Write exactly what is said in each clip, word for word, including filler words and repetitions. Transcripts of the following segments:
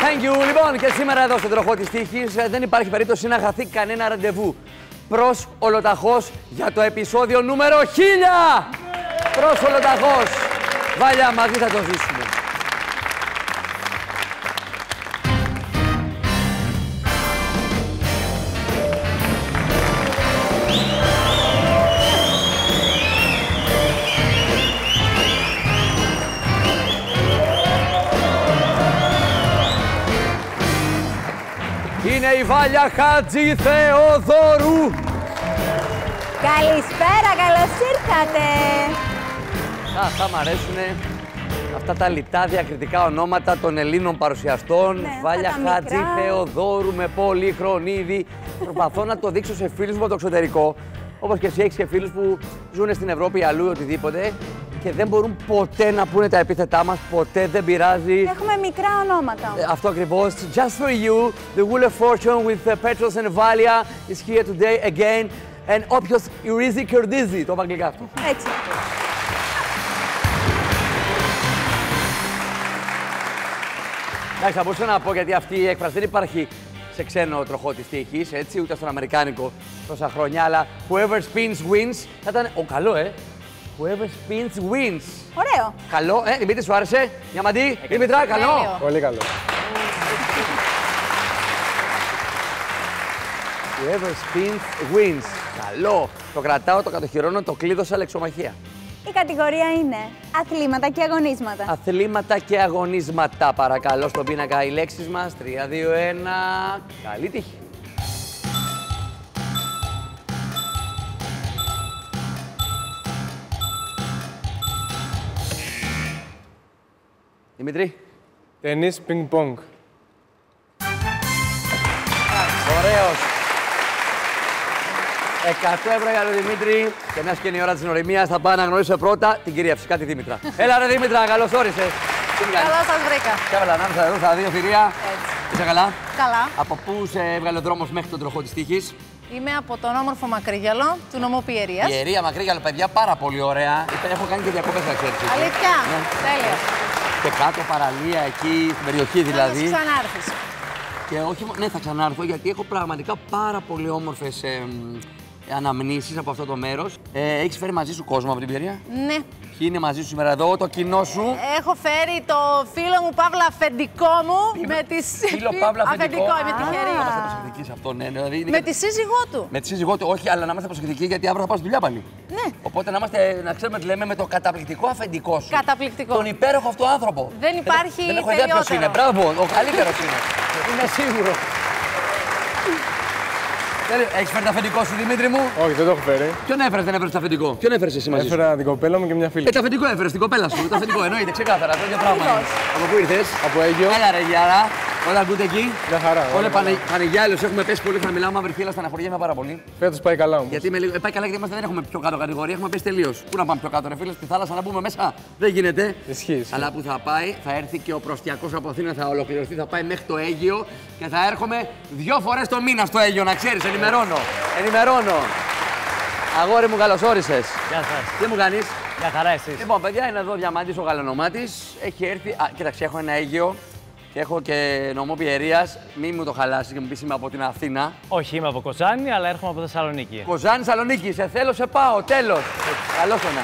Thank you. Λοιπόν, και σήμερα εδώ στο τροχό της τύχης δεν υπάρχει περίπτωση να χαθεί κανένα ραντεβού. Προς ολοταχώς για το επεισόδιο νούμερο χίλια! Προς ολοταχώς. Βάλια, μαζί θα το ζήσουμε. Είναι η Βάλια Χατζη Θεοδόρου. Καλησπέρα, καλώς ήρθατε. Α, θα μ' αρέσουν αυτά τα λιτά διακριτικά ονόματα των Ελλήνων παρουσιαστών. Ναι, Βάλια Χατζη μικρά. Θεοδόρου με πολυχρονίδι. Προσπαθώ να το δείξω σε φίλους μου από το εξωτερικό. Όπως και εσύ έχεις και φίλους που ζουν στην Ευρώπη ή αλλού οτιδήποτε και δεν μπορούν ποτέ να πούνε τα επίθετά μας, ποτέ δεν πειράζει. Έχουμε μικρά ονόματα. Ε, Αυτό ακριβώς. Just for you, the Wheel of Fortune with uh, Petros and Valia is here today again. And όποιος ηρίζει, κερδίζει. Το είπα αγγλικά αυτό. Έτσι. Εντάξει, θα μπορούσα να πω γιατί αυτή η έκφραση δεν υπάρχει σε ξένο τροχό της τύχης, έτσι, ούτε στον αμερικάνικο τόσα χρόνια, αλλά whoever spins wins θα ήταν. Ο καλό, ε! Whoever spins wins. Ωραίο. Καλό, ε, Δημήτρη, σου άρεσε. Διαμαντή, Δήμητρα, καλό. Τέλειο. Πολύ καλό. Whoever spins wins. Καλό. Το κρατάω, το κατοχυρώνω, το κλείδωσα λεξομαχία. Η κατηγορία είναι αθλήματα και αγωνίσματα. Αθλήματα και αγωνίσματα, παρακαλώ, στον πίνακα οι λέξεις μας. τρία, δύο, ένα. Καλή τύχη. Δημήτρη. Τένις πινκ-πονγκ. Ωραίος. εκατό ευρώ για τον Δημήτρη. Και μιας και είναι η ώρα της νοημίας, θα πάω να γνωρίσω πρώτα την κυρία, φυσικά τη Δήμητρα. Έλα ρε Δήμητρα, καλώς όρισες. Καλώς σας βρήκα. Και έβαλα ανάμεσα εδώ στα δύο θηρία. Έτσι. Είσαι καλά. Καλά. Από πού σε έβγαλε ο δρόμος μέχρι τον τροχό της τύχης? Είμαι από τον όμορφο Μακρύγιαλο του νομού Πιερίας. Ιερία Μακρύγιαλο, παιδιά, πάρα πολύ ωραία. Έχω κάνει και διακοπές, να ξέρεις. εκεί. Αλήθεια. Ναι. Τέλεια. Και κάτω παραλία, εκεί, στην περιοχή δηλαδή. Θα ξανάρθεις. Και όχι, μο- ναι, θα ξανάρθω γιατί έχω πραγματικά πάρα πολύ όμορφες ε, αναμνήσεις από αυτό το μέρος. Ε, έχεις φέρει μαζί σου κόσμο από την Πιερία? Ναι. Ποιοι είναι μαζί σου σήμερα εδώ, το κοινό σου? Έχω φέρει το φίλο μου Παύλα αφεντικό μου με τη σύ- Φίλο Παύλα αφεντικό. είμαι τυχερή. Να είμαστε προσεκτικοί σε αυτό, ναι. Δηλαδή είναι Με κάτι- τη σύζυγό του. με τη σύζυγό του, όχι, αλλά να είμαστε προσεκτικοί γιατί αύριο θα πάω στη δουλειά πάλι. Ναι. Οπότε να, είμαστε, να ξέρουμε τι λέμε με το καταπληκτικό αφεντικό σου. Καταπληκτικό. Τον υπέροχο αυτό άνθρωπο. Δεν υπάρχει Δεν έχω ιδέα ποιος τελειότερο. είναι. Μπράβο, ο καλύτερος είναι. Είμαι σίγουρο. Έχεις φέρει το αφεντικό σου, Δημήτρη μου? Όχι, δεν το έχω φέρει. Ποιον έφερες, δεν έφερες το αφεντικό? Ποιον έφερες εσύ μαζί σου? Έφερα την κοπέλα μου και μια φίλη. Ε, το αφεντικό έφερες, την κοπέλα σου. Το αφεντικό εννοείται, ξεκάθαρα. Το ίδιο πράγμα είναι. Από πού ήρθες? Από Αίγιο. Έλα ρε Γιάρα, όλα good εκεί. Μια χαρά. Όλα καλά. Πανεγιάλιος, έχουμε πέσει πολύ χαμηλά. Μα βρεθεί, αλλά στεναχωριέμαι πάρα πολύ. Φέτος πάει καλά όμως. Γιατί με λίγο, ε, πάει καλά γιατί είμαστε, δεν έχουμε πιο κάτω κατηγορία, έχουμε πέσει τελείως. Πού να πάμε πιο κάτω, ρε φίλε, στη θάλασσα να μπούμε μέσα. Δεν γίνεται. Ισχύει, ισχύει. Αλλά που θα πάει, θα έρθει και ο προστιακός από Αθήνα, θα ολοκληρωθεί, θα πάει μέχρι το Αίγιο και θα έρχομαι δύο φορές το μήνα στο Αίγιο, να ξέρεις, ενημερώνω. Ενημερώνω. Αγόρι μου, καλώς όρισες. Γεια σας. Τι μου κάνεις? Μια χαρά εσείς. Λοιπόν, παιδιά, είναι εδώ ο Διαμάντης, ο γαλανομάτης. Έχει έρθει. Α, κοίταξε, έχω ένα Αίγιο και έχω και νομό Πιερίας. Μην μου το χαλάσεις και μου πεις είμαι από την Αθήνα. Όχι, είμαι από Κοζάνη, αλλά έρχομαι από Θεσσαλονίκη. Κοζάνη, Σαλονίκη, σε θέλω, σε πάω, τέλος. Καλώς το να.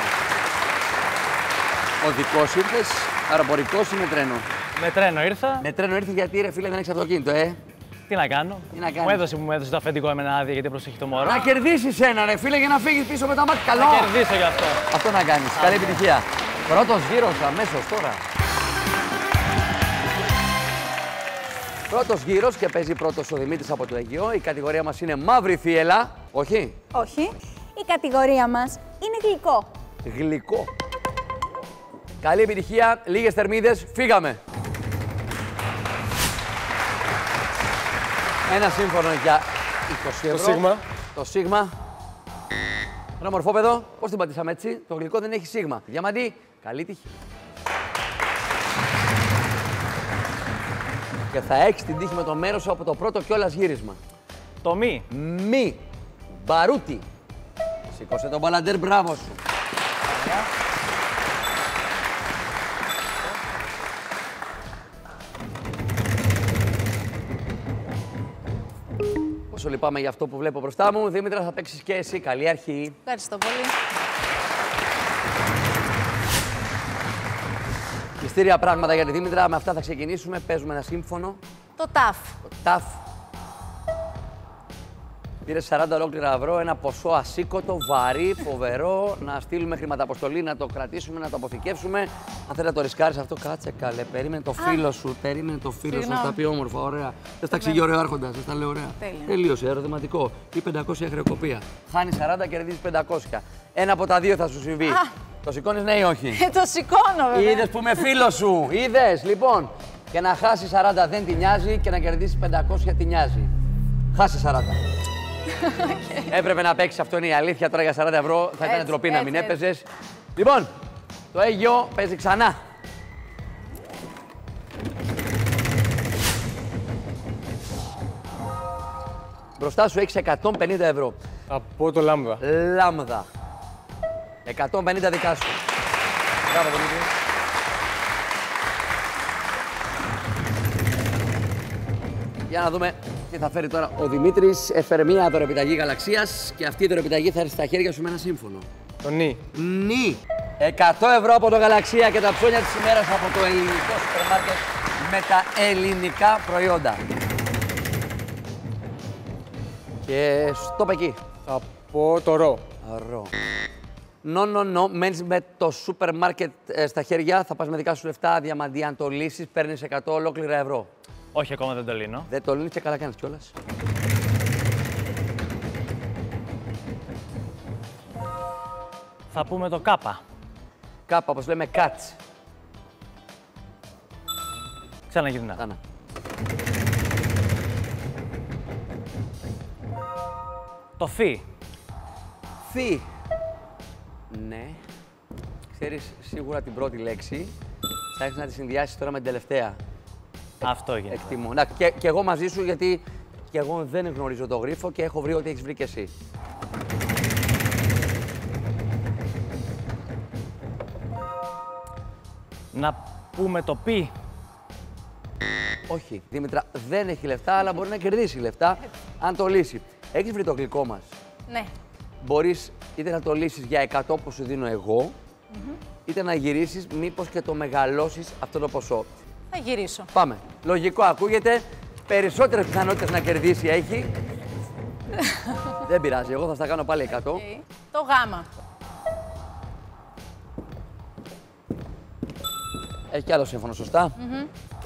Ο δικός ήρθες, αεροπορικός ή με τρένο? Με τρένο ήρθα. Με τρένο ήρθε γιατί ρε φίλε δεν έχεις αυτοκίνητο, ε. Τι να κάνω. Τι να κάνεις? Μου έδωσε, μου έδωσε το αφεντικό εμένα άδεια γιατί προσέχει το μωρό. Να κερδίσεις ένα ρε φίλε για να φύγεις πίσω με τα μάτια. Καλό. Θα κερδίσω γι' αυτό. Αυτό να κάνεις. Καλή επιτυχία. Πρώτος γύρος αμέσως τώρα. Πρώτος γύρος και παίζει πρώτος ο Δημήτρης από το Αιγαίο. Η κατηγορία μας είναι μαύρη θύελα. Όχι. Όχι. Η κατηγορία μας είναι γλυκό. Γλυκό. Καλή επιτυχία. Λίγες θερμίδες. Φύγαμε. Ένα σύμφωνο για είκοσι ευρώ. Το σίγμα. Το σίγμα. Ένα μορφόπεδο. Πώς την πατήσαμε έτσι? Το γλυκό δεν έχει σίγμα. Διαμαντή, καλή τύχη. Και θα έχεις την τύχη με το μέρος σου από το πρώτο κιόλας γύρισμα. Το μη. Μη. Μπαρούτι. Σήκωσε τον μπαλαντέρ, μπράβο σου. Όσο λυπάμαι για αυτό που βλέπω μπροστά μου. Δήμητρα, θα παίξεις και εσύ. Καλή αρχή. Ευχαριστώ πολύ. Μυστήρια πράγματα για τη Δήμητρα. Με αυτά θα ξεκινήσουμε. Παίζουμε ένα σύμφωνο. Το ταφ. Το ταφ. Πήρε σαράντα ολόκληρα ευρώ, ένα ποσό ασήκωτο, βαρύ, φοβερό. Να στείλουμε χρηματαποστολή, να το κρατήσουμε, να το αποθηκεύσουμε. Αν θέλει να το ρισκάρεις αυτό, κάτσε καλέ. Περίμενε το φίλο σου, περίμενε το φίλο σου να τα πει όμορφα, ωραία. Δεν στα εξηγεί ωραίο άρχοντα, δεν τα λέει ωραία. Τέλεια. Τελείωσε, ερωτηματικό. Ή πεντακόσια χρεοκοπία. Χάνει σαράντα, κερδίζει πεντακόσια. Ένα από τα δύο θα σου συμβεί. Α. Το σηκώνει, ναι ή όχι? Ε, το σηκώνω, βέβαια. Είδε που είμαι φίλο σου, είδε. Λοιπόν, και να χάσει σαράντα δεν τη νοιάζει και να κερδίσει πεντακόσια τη νοιάζει. Χάσει σαράντα. Okay. Έπρεπε να παίξει, αυτό είναι η αλήθεια. Τώρα για σαράντα ευρώ θα ήταν ντροπή να μην έπαιζε. Λοιπόν, το Αίγιο παίζει ξανά. Μπροστά σου έχεις εκατόν πενήντα ευρώ. Θα πω το λάμδα. Λάμδα. εκατόν πενήντα δικά σου. Μπράβο, Δημήτρη. Για να δούμε τι θα φέρει τώρα ο Δημήτρης. Έφερε μία δωρεπιταγή γαλαξίας και αυτή η δωρεπιταγή θα έρθει στα χέρια σου με ένα σύμφωνο. Το νι. Νι. εκατό ευρώ από το Γαλαξία και τα ψώνια της ημέρας από το ελληνικό σούπερ μάρκετ με τα ελληνικά προϊόντα. Και στόπ εκεί. Θα πω το ρο. Ρο. Νο, νο, νο. Μένεις με το σούπερ μάρκετ ε, στα χέρια, θα πας με δικά σου λεφτά, διαμαντή. Αν το λύσεις, παίρνεις εκατό ολόκληρα ευρώ. Όχι, ακόμα δεν το λύνω. Δεν το λύνεις και καλά κάνεις κιόλας. Θα πούμε το κάπα. Κάπα, όπως λέμε, κάτς. Ξαναγυρνά. Κάνα. Το φι. Φι. Ναι. Ξέρεις σίγουρα την πρώτη λέξη. Θα έχεις να τη συνδυάσεις τώρα με την τελευταία. Αυτό γίνεται. Εκτιμώ. Να, και, και εγώ μαζί σου, γιατί και εγώ δεν γνωρίζω το γρίφο και έχω βρει ότι έχεις βρει και εσύ. Να πούμε το πι. Όχι, Δήμητρα δεν έχει λεφτά, αλλά μπορεί να κερδίσει λεφτά αν το λύσει. Έχεις βρει το γλυκό μας. Ναι. Μπορείς είτε να το λύσεις για εκατό που σου δίνω εγώ, mm-hmm. είτε να γυρίσεις μήπως και το μεγαλώσεις αυτό το ποσό. Θα γυρίσω. Πάμε. Λογικό ακούγεται. Περισσότερες πιθανότητες να κερδίσει έχει. Δεν πειράζει, εγώ θα στα κάνω πάλι εκατό. Okay. Το γάμα. Έχει κι άλλο σύμφωνο, σωστά. Mm-hmm.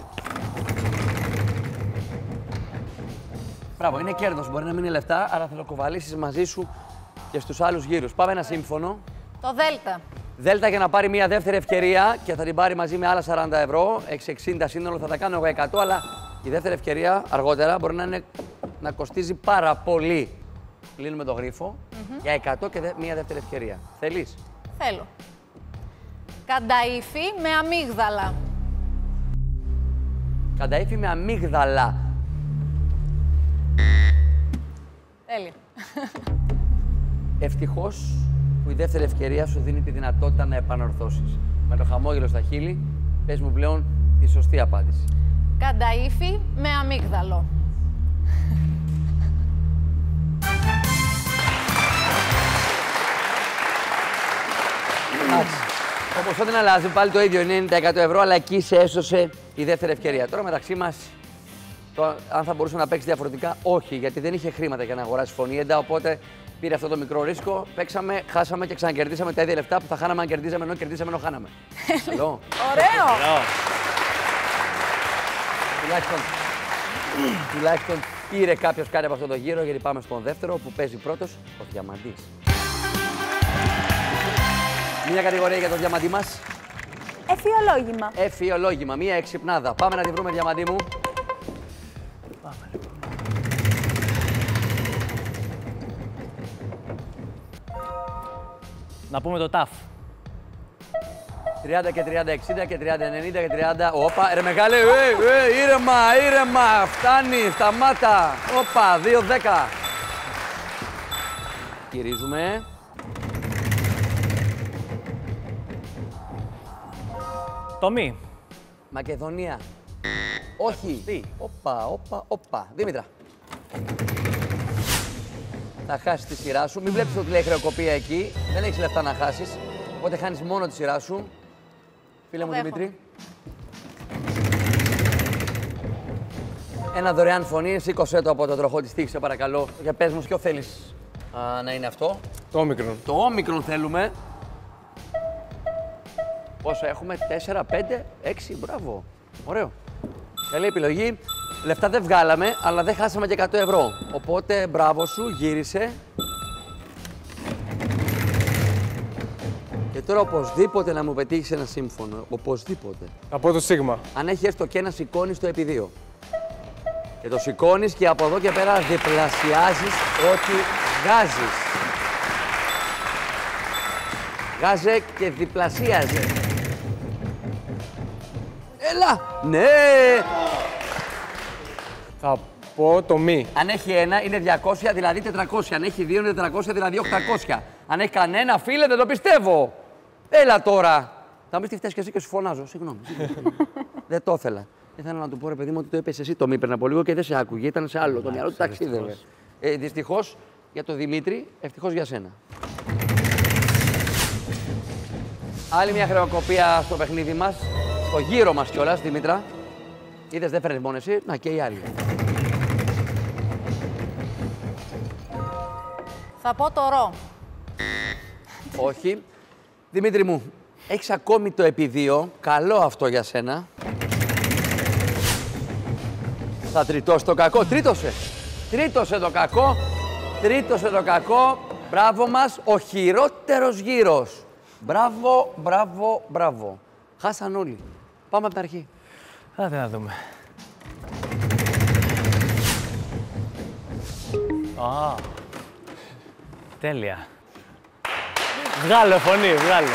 Μπράβο, είναι κέρδος. Μπορεί να μην είναι λεφτά, αλλά θα το κοβαλήσεις μαζί σου και στους άλλους γύρους. Πάμε ένα σύμφωνο. Το δέλτα. Δέλτα για να πάρει μια δεύτερη ευκαιρία και θα την πάρει μαζί με άλλα σαράντα ευρώ. εξακόσια εξήντα σύνολο, θα τα κάνω εγώ εκατό, αλλά η δεύτερη ευκαιρία αργότερα μπορεί να, είναι, να κοστίζει πάρα πολύ. Κλείνουμε το γρίφο mm-hmm. για εκατό και δε, μια δεύτερη ευκαιρία. Θέλεις? Θέλω. Κανταΐφι με αμύγδαλα. Κανταΐφι με αμύγδαλα. Τέλεια. Ευτυχώς που η δεύτερη ευκαιρία σου δίνει τη δυνατότητα να επανορθώσεις. Με το χαμόγελο στα χείλη, πες μου πλέον τη σωστή απάντηση. Κανταΐφι με αμύγδαλο. Εντάξει. Το ποσό δεν αλλάζει, πάλι το ίδιο είναι τα εκατό ευρώ, αλλά εκεί σε έσωσε η δεύτερη ευκαιρία. Τώρα μεταξύ μας, το, αν θα μπορούσε να παίξει διαφορετικά, όχι, γιατί δεν είχε χρήματα για να αγοράσει φωνήεντα, οπότε πήρε αυτό το μικρό ρίσκο, παίξαμε, χάσαμε και ξανακερδίσαμε τα ίδια λεφτά που θα χάναμε αν κερδίζαμε ενώ κερδίσαμε ενώ χάναμε. Καλό. Ωραίο! Τουλάχιστον, τουλάχιστον πήρε κάποιος κάτι από αυτό το γύρο, γιατί πάμε στον δεύτερο που παίζει πρώτος, ο Διαμαντής. Μία κατηγορία για το Διαμαντή μας. Εφιολόγημα. Εφιολόγημα, μία εξυπνάδα. Πάμε να τη βρούμε, Διαμαντή μου. Πάμε, λοιπόν. Να πούμε το ταφ. τριάντα και τριάντα, εξήντα και τριάντα, ενενήντα και τριάντα. Όπα, ρε μεγάλε, ε, ε, ήρεμα, ήρεμα, φτάνει, σταμάτα. Όπα, δύο δέκα. Γυρίζουμε. Το μη. Μακεδονία. Όχι. Τι. Όπα, όπα, όπα. Δήμητρα. Θα χάσεις τη σειρά σου. Μην βλέπεις ότι λέει χρεοκοπία εκεί. Δεν έχεις λεφτά να χάσεις. Οπότε χάνεις μόνο τη σειρά σου. Φίλε μου Δέχομαι. Δημήτρη. Ένα δωρεάν φωνή. Σήκωσέ το από το τροχό της τύχης, σε παρακαλώ. Για πες μου, ποιο θέλεις α, να είναι αυτό. Το όμικρον. Το όμικρον θέλουμε. Πόσο έχουμε, τέσσερα, πέντε, έξι, μπράβο. Ωραίο. Καλή επιλογή. Λεφτά δεν βγάλαμε, αλλά δεν χάσαμε και εκατό ευρώ. Οπότε, μπράβο σου, γύρισε. Και τώρα οπωσδήποτε να μου πετύχεις ένα σύμφωνο. Οπωσδήποτε. Θα πω το σίγμα. Αν έχει έστω και ένα, σηκώνεις το επί δύο. Και το σηκώνεις και από εδώ και πέρα διπλασιάζεις ό,τι βγάζεις. Βγάζε και διπλασίαζε. Έλα! Ναι! Θα πω το μη. Αν έχει ένα είναι διακόσια, δηλαδή τετρακόσια. Αν έχει δύο είναι τετρακόσια, δηλαδή οκτακόσια. Αν έχει κανένα, φίλε, δεν το πιστεύω. Έλα τώρα. Θα μπεις τι φταίς και εσύ και σου φωνάζω. Συγγνώμη. συγγνώμη. Δεν το ήθελα. Ήθελα να του πω, ρε παιδί μου, ότι το είπες εσύ το μη πριν από λίγο και δεν σε άκουγε. Ήταν σε άλλο. Το μυαλό του ταξίδευε. Ε, δυστυχώς για τον Δημήτρη, ευτυχώς για σένα. Άλλη μια χρεοκοπία στο παιχνίδι μας. Στο γύρο μας κιόλας, Δημήτρα. Είδες, δεν φέρνεις μόνο εσύ. Να, και οι άλλοι. Θα πω το ρο. Όχι. Δημήτρη μου, έχεις ακόμη το επί δύο. Καλό αυτό για σένα. Θα τριτώσει το κακό. Τρίτωσε. Τρίτωσε το κακό. Τρίτωσε το κακό. Μπράβο μας. Ο χειρότερος γύρος. Μπράβο, μπράβο, μπράβο. Χάσαν όλοι. Πάμε από την αρχή. Άντε να δούμε. Α, τέλεια. Βγάλε φωνή, βγάλε.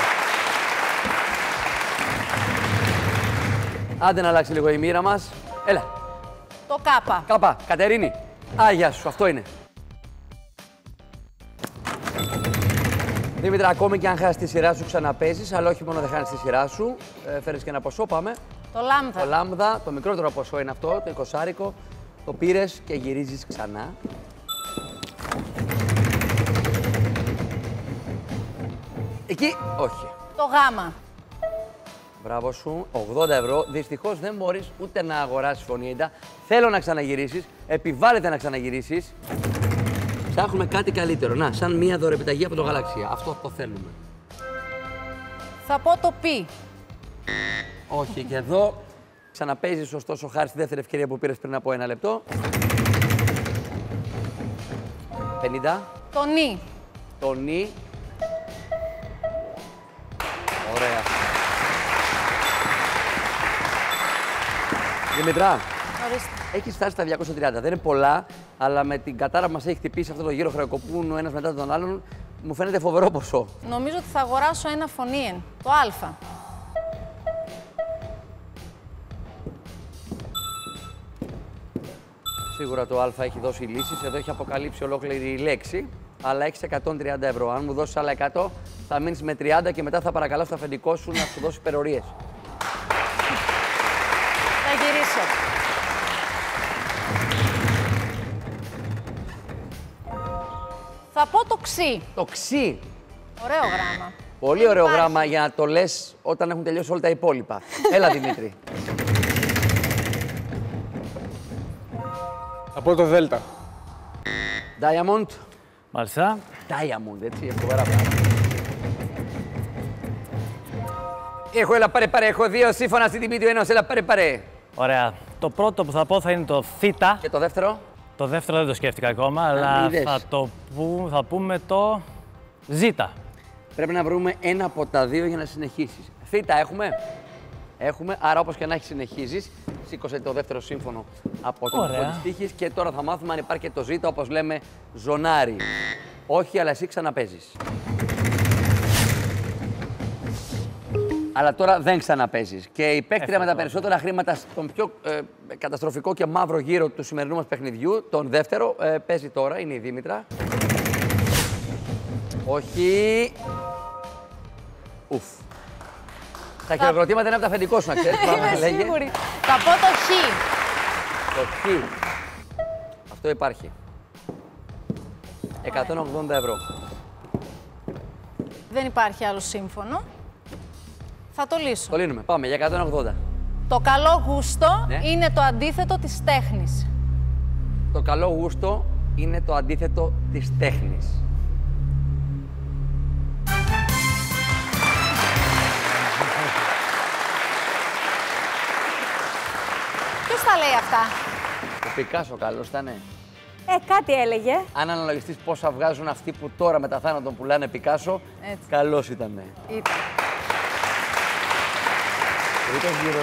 Άντε να αλλάξει λίγο η μοίρα μας. Έλα. Το κάπα. Κάπα. Κατερίνη. Άγια σου. Αυτό είναι. Δήμητρα, ακόμη και αν χάσεις τη σειρά σου, ξαναπέζεις, αλλά όχι μόνο δεν χάνεις τη σειρά σου. Ε, φέρεις και ένα ποσό, πάμε. Το λάμδα. Το λάμδα, το μικρότερο ποσό είναι αυτό, το εικοσάρικο. Το πήρες και γυρίζεις ξανά. Εκεί, όχι. Το γάμα. Μπράβο σου, ογδόντα ευρώ. Δυστυχώς δεν μπορείς ούτε να αγοράσεις φωνήεντα. Θέλω να ξαναγυρίσεις, επιβάλλεται να ξαναγυρίσεις. Ψάχνουμε κάτι καλύτερο. Να, σαν μία δωρεπιταγή από το Γαλαξία. Αυτό το θέλουμε. Θα πω το πι. Όχι, και εδώ ξαναπέζεις ωστόσο χάρη στη δεύτερη ευκαιρία που πήρες πριν από ένα λεπτό. πενήντα. Το νι. Το νι. Ωραία. Δημητρά, Ορίστε. έχεις φτάσει στα διακόσια τριάντα. Δεν είναι πολλά, αλλά με την κατάρα που μας έχει χτυπήσει αυτό το γύρο χρεοκοπούν ο ένας μετά τον άλλον, μου φαίνεται φοβερό ποσό. Νομίζω ότι θα αγοράσω ένα φωνήεν. Το α. Σίγουρα το Α έχει δώσει λύσεις. Εδώ έχει αποκαλύψει ολόκληρη η λέξη. Αλλά έχεις εκατόν τριάντα ευρώ. Αν μου δώσεις άλλα εκατό, θα μείνεις με τριάντα και μετά θα παρακαλώ στο αφεντικό σου να σου δώσει υπερορίες. Θα γυρίσω. Θα πω το ξύ. Το ξύ. Ωραίο γράμμα. Πολύ ωραίο Υπάρχει. γράμμα για να το λες όταν έχουν τελειώσει όλα τα υπόλοιπα. Έλα, Δημήτρη. Θα πω το δέλτα. Diamond. Μάλιστα. Diamond, έτσι, φοβερά πράγματα. Έχω, έλα, πάρε, πάρε. Έχω δύο σύμφωνα στην τιμή του ενός. Έλα, πάρε, πάρε. Ωραία. Το πρώτο που θα πω θα είναι το θ. Και το δεύτερο. Το δεύτερο δεν το σκέφτηκα ακόμα, αλλά είδες. θα το που, θα πούμε το ζ. Πρέπει να βρούμε ένα από τα δύο για να συνεχίσεις. Θήτα έχουμε. Έχουμε, άρα όπως και να έχει συνεχίζεις. Σήκωσε το δεύτερο σύμφωνο από το Ωραία. κωδικό της τύχης και τώρα θα μάθουμε αν υπάρχει και το ζήτα, όπως λέμε, ζωνάρι. Όχι, αλλά εσύ ξαναπέζεις. Αλλά τώρα δεν ξαναπέζεις. Και η παίκτρια με τα περισσότερα χρήματα στον πιο ε, καταστροφικό και μαύρο γύρο του σημερινού μας παιχνιδιού, τον δεύτερο, ε, παίζει τώρα, είναι η Δήμητρα. Όχι. Ουφ. Τα χειροκροτήματα είναι από τα αφεντικό σου, να ξέρεις. Πάμε, Είμαι λέγε. σίγουρη. Θα πω το χ. Το χ. Αυτό υπάρχει. εκατόν ογδόντα ευρώ. Δεν υπάρχει άλλο σύμφωνο. Θα το λύσω. Το λύνουμε. Πάμε για εκατόν ογδόντα. Το καλό γούστο Ναι. είναι το αντίθετο της τέχνης. Το καλό γούστο είναι το αντίθετο της τέχνης. Ποιος τα λέει αυτά? Ο Πικάσο καλός ήτανε. Ε, κάτι έλεγε. Αν αναλογιστείς πόσα βγάζουν αυτοί που τώρα μετά θάνατον πουλάνε Πικάσο, Έτσι. καλός ήτανε. Ήταν. Τρίτος γύρος.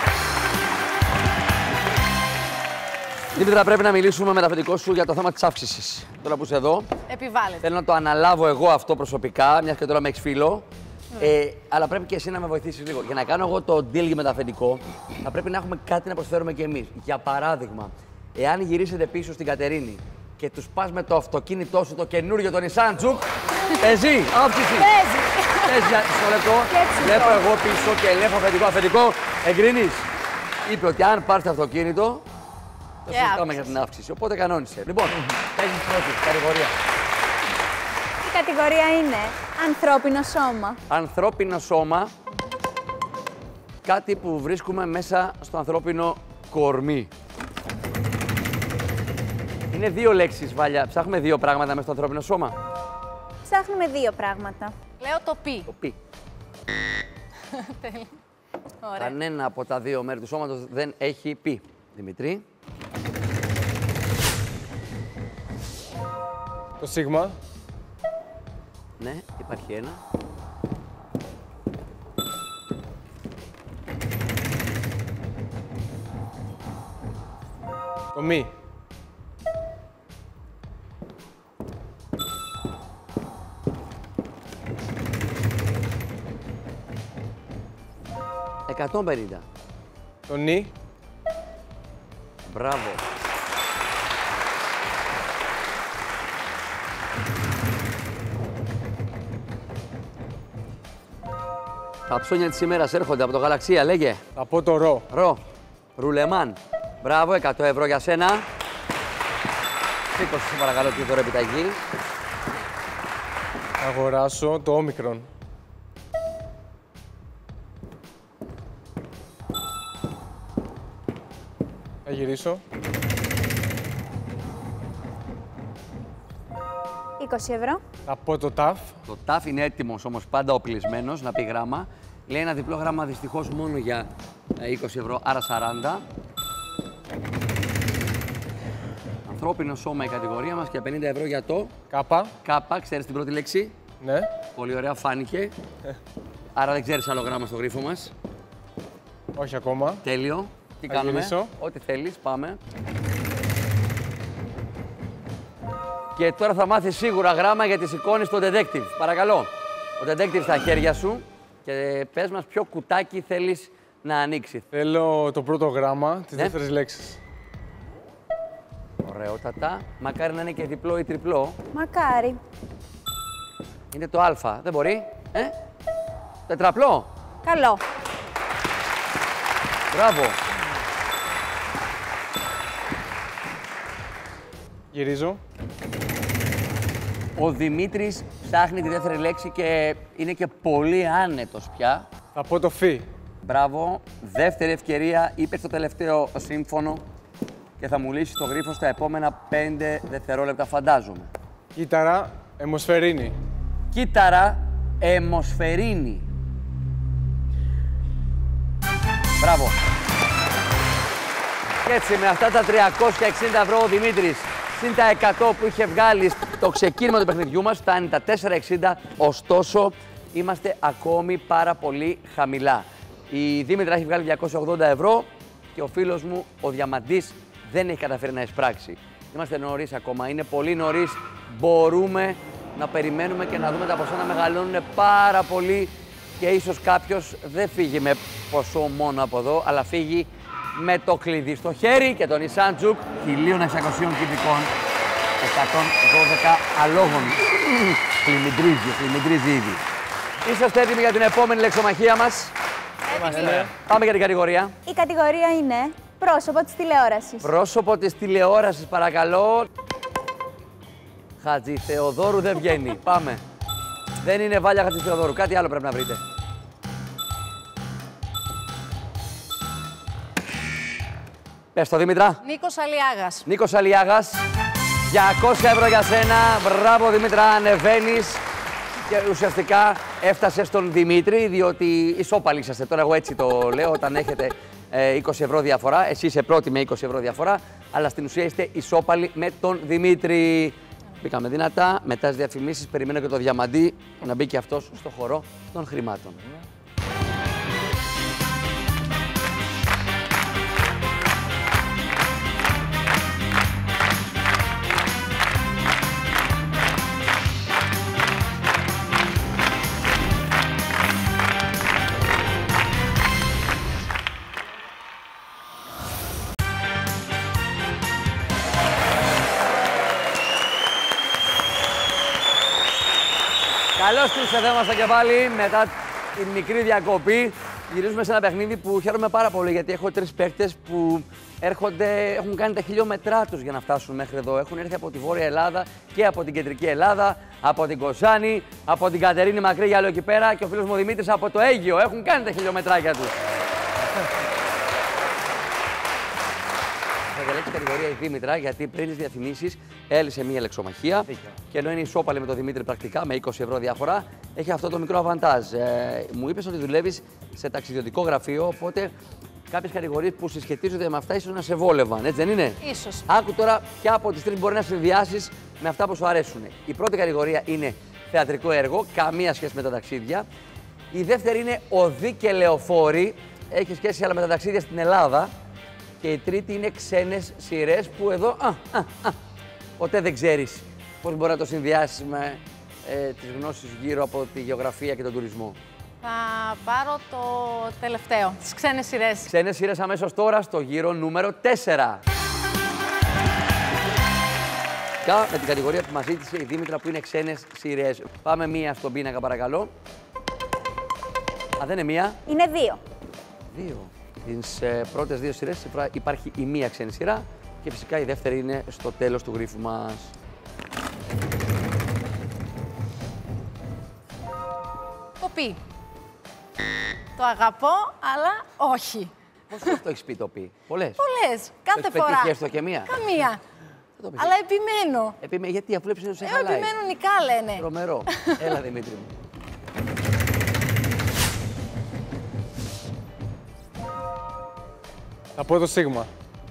Δήμητρα, πρέπει να μιλήσουμε με τα αφεντικό σου για το θέμα της αύξησης. Τώρα που είσαι εδώ, Επιβάλλεται. θέλω να το αναλάβω εγώ αυτό προσωπικά, μιας και τώρα με έχεις φίλο. Ε, αλλά πρέπει και εσύ να με βοηθήσεις λίγο. Για να κάνω εγώ το deal με το αφεντικό, θα πρέπει να έχουμε κάτι να προσφέρουμε κι εμείς. Για παράδειγμα, εάν γυρίσετε πίσω στην Κατερίνη και τους πας με το αυτοκίνητό σου το καινούριο, το Nissan Juke, παίζει, αύξηση. Παίζει. Παίζει για μισό λεπτό. Σκέψου το. Βλέπω εγώ πίσω και ελέγχω αφεντικό. Αφεντικό, εγκρίνεις. Είπε ότι αν πάρεις το αυτοκίνητο, θα Και συζητάμε αύξηση. για την αύξηση. Οπότε κανόνισε. Λοιπόν, παίζεις πρώτη κατηγορία. Η κατηγορία είναι ανθρώπινο σώμα. Ανθρώπινο σώμα, κάτι που βρίσκουμε μέσα στο ανθρώπινο κορμί. Είναι δύο λέξεις, Βάλια. Ψάχνουμε δύο πράγματα μέσα στο ανθρώπινο σώμα. Ψάχνουμε δύο πράγματα. Λέω το πι. Το πι. Τέλεια. Ωραία. Κανένα από τα δύο μέρη του σώματος δεν έχει πι. Δημητρή. Το σίγμα. Ναι, υπάρχει ένα. Το μη. εκατόν πενήντα. Το νι. Μπράβο. Τα ψώνια της ημέρας έρχονται από το Γαλαξία, λέγε. Θα πω το ρο. Ρο. Ρουλεμάν. Μπράβο, εκατό ευρώ για σένα. Σήκωσε, σε παρακαλώ, και τώρα επιταγή. Θα αγοράσω το όμικρον. Θα γυρίσω. είκοσι ευρώ. Θα πω το ταφ. Το τάφ είναι έτοιμος όμως πάντα οπλισμένος να πει γράμμα. Λέει ένα διπλό γράμμα δυστυχώς μόνο για ε, είκοσι ευρώ, άρα σαράντα. Ανθρώπινο σώμα η κατηγορία μας και πενήντα ευρώ για το Κάπα. κάπα. Ξέρεις την πρώτη λέξη. Ναι. Πολύ ωραία, φάνηκε. Άρα δεν ξέρεις άλλο γράμμα στο γρίφο μας. Όχι ακόμα. Τέλειο. Τι Θα κάνουμε. γυρίσω. Ό,τι θέλεις, πάμε. Και τώρα θα μάθεις σίγουρα γράμμα γιατί σηκώνεις τον detective. Παρακαλώ. Ο detective στα χέρια σου και πες μας ποιο κουτάκι θέλεις να ανοίξει. Θέλω το πρώτο γράμμα της Ναι. δεύτερης λέξης. Ωραιότατα. Μακάρι να είναι και διπλό ή τριπλό. Μακάρι. Είναι το α. Δεν μπορεί. Ε? Τετραπλό. Καλό. Μπράβο. Γυρίζω. Ο Δημήτρης ψάχνει τη δεύτερη λέξη και είναι και πολύ άνετος πια. Θα πω το φι. Μπράβο. Δεύτερη ευκαιρία. Είπε το τελευταίο σύμφωνο και θα μου λύσει το γρίφο στα επόμενα πέντε δευτερόλεπτα, φαντάζομαι. Κύτταρα. Αιμοσφαιρίνη. Κύτταρα αιμοσφαιρίνη. Μπράβο. Και έτσι με αυτά τα τριακόσια εξήντα ευρώ ο Δημήτρης συν τα εκατό που είχε βγάλει το ξεκίνημα του παιχνιδιού μας φτάνει τα τετρακόσια εξήντα, ωστόσο είμαστε ακόμη πάρα πολύ χαμηλά. Η Δήμητρα έχει βγάλει διακόσια ογδόντα ευρώ και ο φίλος μου, ο Διαμαντής, δεν έχει καταφέρει να εισπράξει. Είμαστε νωρίς ακόμα, είναι πολύ νωρίς. Μπορούμε να περιμένουμε και να δούμε τα ποσά να μεγαλώνουν πάρα πολύ και ίσως κάποιος δεν φύγει με ποσό μόνο από εδώ, αλλά φύγει με το κλειδί στο χέρι και τον Nissan Juke χίλια εξακόσια κυβικών, εκατόν δώδεκα αλόγων. Χλιμιντρίζει, χλιμιντρίζει ήδη. Είσαστε έτοιμοι για την επόμενη λεξομαχία μας? Είμαστε. Πάμε για την κατηγορία. Η κατηγορία είναι πρόσωπο της τηλεόρασης. Πρόσωπο της τηλεόρασης, παρακαλώ. Χατζηθεοδόρου δεν βγαίνει. Πάμε. Δεν είναι Βάλια Χατζηθεοδόρου. Κάτι άλλο πρέπει να βρείτε. Πες το, Δήμητρα. Νίκος Αλιάγας. Νίκος Αλιάγας. διακόσια ευρώ για σένα. Μπράβο, Δήμητρα, ανεβαίνεις. Και ουσιαστικά έφτασε στον Δημήτρη, διότι ισόπαλοι είσαστε. Τώρα εγώ έτσι το λέω, όταν έχετε ε, είκοσι ευρώ διαφορά. Εσύ είσαι πρώτη με είκοσι ευρώ διαφορά, αλλά στην ουσία είστε ισόπαλοι με τον Δημήτρη. Μπήκαμε δυνατά. Μετά τις διαφημίσεις περιμένω και το Διαμαντή να μπει και αυτός στο χορό των χρημάτων. Καλώς τους εδώ είμαστε και πάλι μετά την μικρή διακοπή. Γυρίζουμε σε ένα παιχνίδι που χαίρομαι πάρα πολύ, γιατί έχω τρεις παίκτες που έρχονται, έχουν κάνει τα χιλιόμετρά τους για να φτάσουν μέχρι εδώ. Έχουν έρθει από τη Βόρεια Ελλάδα και από την Κεντρική Ελλάδα, από την Κοζάνη, από την Κατερίνη Μακρύ για άλλο εκεί πέρα, και ο φίλος μου Δημήτρης από το Αίγυο. Έχουν κάνει τα χιλιομετράκια τους. Θα διαλέξει κατηγορία η Δήμητρα, γιατί πριν τις διαφημίσεις έλυσε μία λεξομαχία. Και ενώ είναι ισόπαλη με τον Δημήτρη πρακτικά, με είκοσι ευρώ διαφορά, έχει αυτό το μικρό αβαντάζ. Ε, μου είπες ότι δουλεύεις σε ταξιδιωτικό γραφείο, οπότε κάποιες κατηγορίες που συσχετίζονται με αυτά ίσως να σε βόλευαν, έτσι δεν είναι? Ίσως. Άκου τώρα ποια από τις τρεις μπορεί να συνδυάσεις με αυτά που σου αρέσουν. Η πρώτη κατηγορία είναι θεατρικό έργο, καμία σχέση με τα ταξίδια. Η δεύτερη είναι οδοί και λεωφόροι, έχει σχέση αλλά με τα ταξίδια στην Ελλάδα. Και η τρίτη είναι ξένες σειρές, που εδώ α, α, α, ποτέ δεν ξέρεις πώς μπορεί να το συνδυάσεις με ε, τις γνώσεις γύρω από τη γεωγραφία και τον τουρισμό. Θα πάρω το τελευταίο, τις ξένες σειρές. Ξένες σειρές αμέσως τώρα στο γύρο νούμερο τέσσερα. Και με την κατηγορία που μας ζήτησε η Δήμητρα, που είναι ξένες σειρές. Πάμε μία στον πίνακα παρακαλώ. Α, δεν είναι μία. Είναι δύο. Δύο. Στις ε, πρώτες δύο σειρές υπάρχει η μία ξένη σειρά και φυσικά η δεύτερη είναι στο τέλος του γρίφου μας. Το πει. Το αγαπώ, αλλά όχι. Πόσες το έχεις πει το πει? Πολλές. Πολλές. Κάθε έχεις φορά. πετύχει έστω και μία? Καμία. Δεν το πεις. Αλλά επιμένω. Επιμέ... Γιατί αφού βλέπεις να σε Εγώ χαλάει. επιμένω, νικά λένε. Τρομερό. Έλα Δημήτρη μου. Θα πω το Σίγμα.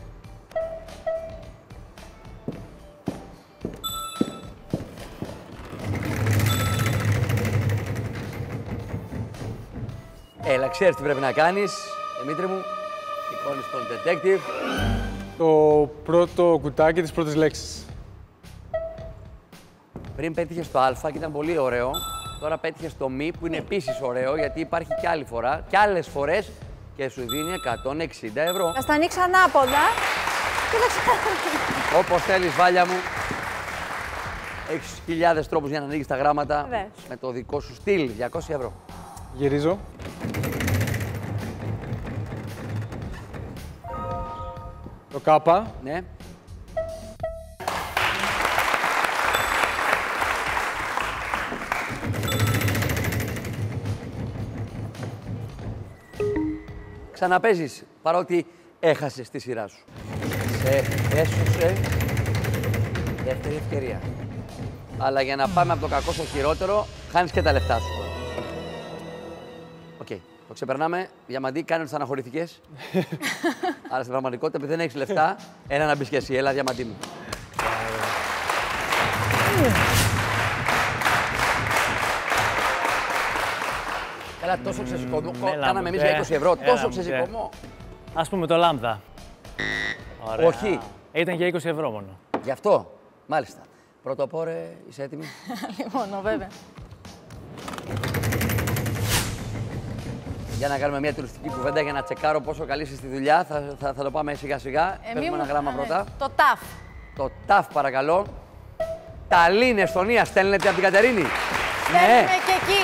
Έλα, ξέρεις τι πρέπει να κάνεις. Δημήτρη μου, σηκώνεις τον detective. Το πρώτο κουτάκι της πρώτης λέξης. Πριν πέτυχες το α και ήταν πολύ ωραίο. Τώρα πέτυχες το μη, που είναι επίσης ωραίο, γιατί υπάρχει και άλλη φορά, και άλλες φορές, και σου δίνει εκατόν εξήντα ευρώ. Θα στα ανοίξω ανάποδα και θα ξανανοίξω. Όπως θέλεις, Βάλια μου. Έχεις χιλιάδες τρόπους για να ανοίγεις τα γράμματα. Βεβαίως. Με το δικό σου στυλ, διακόσια ευρώ. Γυρίζω. Το Κάπα. Ναι. Ξαναπέζεις, παρότι έχασες τη σειρά σου. Σε έσωσε δεύτερη ευκαιρία. Αλλά για να πάμε από το κακό στο χειρότερο, χάνεις και τα λεφτά σου. Οκ, okay. Το ξεπερνάμε. Διαμαντή, κάνε ότι στεναχωρηθήκες. Αλλά στην πραγματικότητα, επειδή δεν έχεις λεφτά, έλα να μπεις και εσύ. Έλα, Διαμαντή μου. Έλα, τόσο ξεσηκωμό. Κάναμε εμείς για είκοσι ευρώ. Τόσο ξεσηκωμό. Ας πούμε το Λάμδα. Ωραία. Όχι. Ήταν για είκοσι ευρώ μόνο. Γι' αυτό. Μάλιστα. Πρώτο πόρε, είσαι έτοιμη? Λοιπόν, βέβαια. Για να κάνουμε μια τουριστική κουβέντα για να τσεκάρω πόσο καλή είσαι στη δουλειά. Θα, θα, θα το πάμε σιγά σιγά. Παίρνουμε ένα γράμμα πρώτα. Το ταφ. Το ταφ, παρακαλώ. Ταλίν, Εστονία. Στέλνετε από την Κατερίνη. Στέλνουμε και εκεί.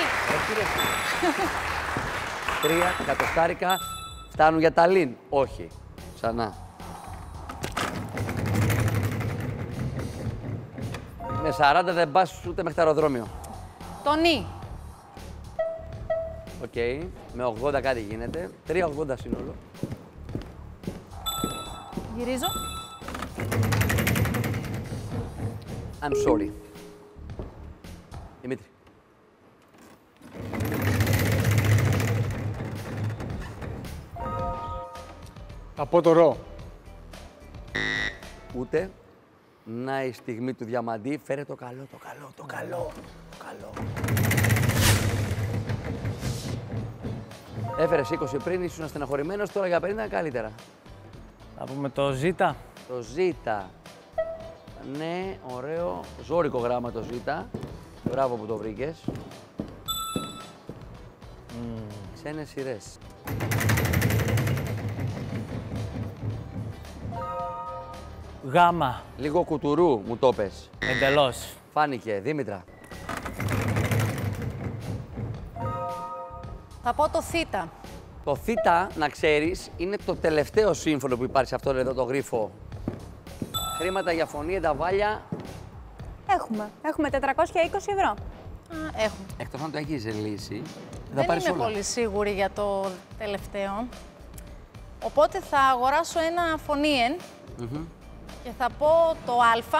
Τρία εκατοστάρικα φτάνουν για Ταλίν. Όχι. Ξανά. Με σαράντα δεν πας ούτε μέχρι το αεροδρόμιο. Το νι. Οκ. Okay. Με ογδόντα κάτι γίνεται. τρία ογδόντα σύνολο. Γυρίζω. I'm sorry. Δημήτρη. Θα πω το ρο. Ούτε. Να η στιγμή του διαμαντή. Φέρε το καλό, το καλό, το καλό, το καλό. Έφερες είκοσι πριν, ήσουν στεναχωρημένος, τώρα για πενήντα καλύτερα. Θα πούμε το ζήτα. Το ζήτα. Ναι, ωραίο. Ζώρικο γράμμα το ζήτα. Μπράβο που το βρήκες. Mm. Ξένες σειρές. Γάμα. Λίγο κουτουρού μου το πες. Εντελώς. Φάνηκε. Δήμητρα. Θα πω το θήτα. Το θήτα, να ξέρεις, είναι το τελευταίο σύμφωνο που υπάρχει σε αυτό εδώ το γρίφο. Χρήματα για φωνή, ενταβάλια. Έχουμε. Έχουμε τετρακόσια είκοσι ευρώ. Α, έχουμε. Εκτός αν το έχεις λύσει, θα Δεν πάρεις είμαι όλα. πολύ σίγουρη για το τελευταίο. Οπότε θα αγοράσω ένα φωνήεν Mm-hmm. και θα πω το α.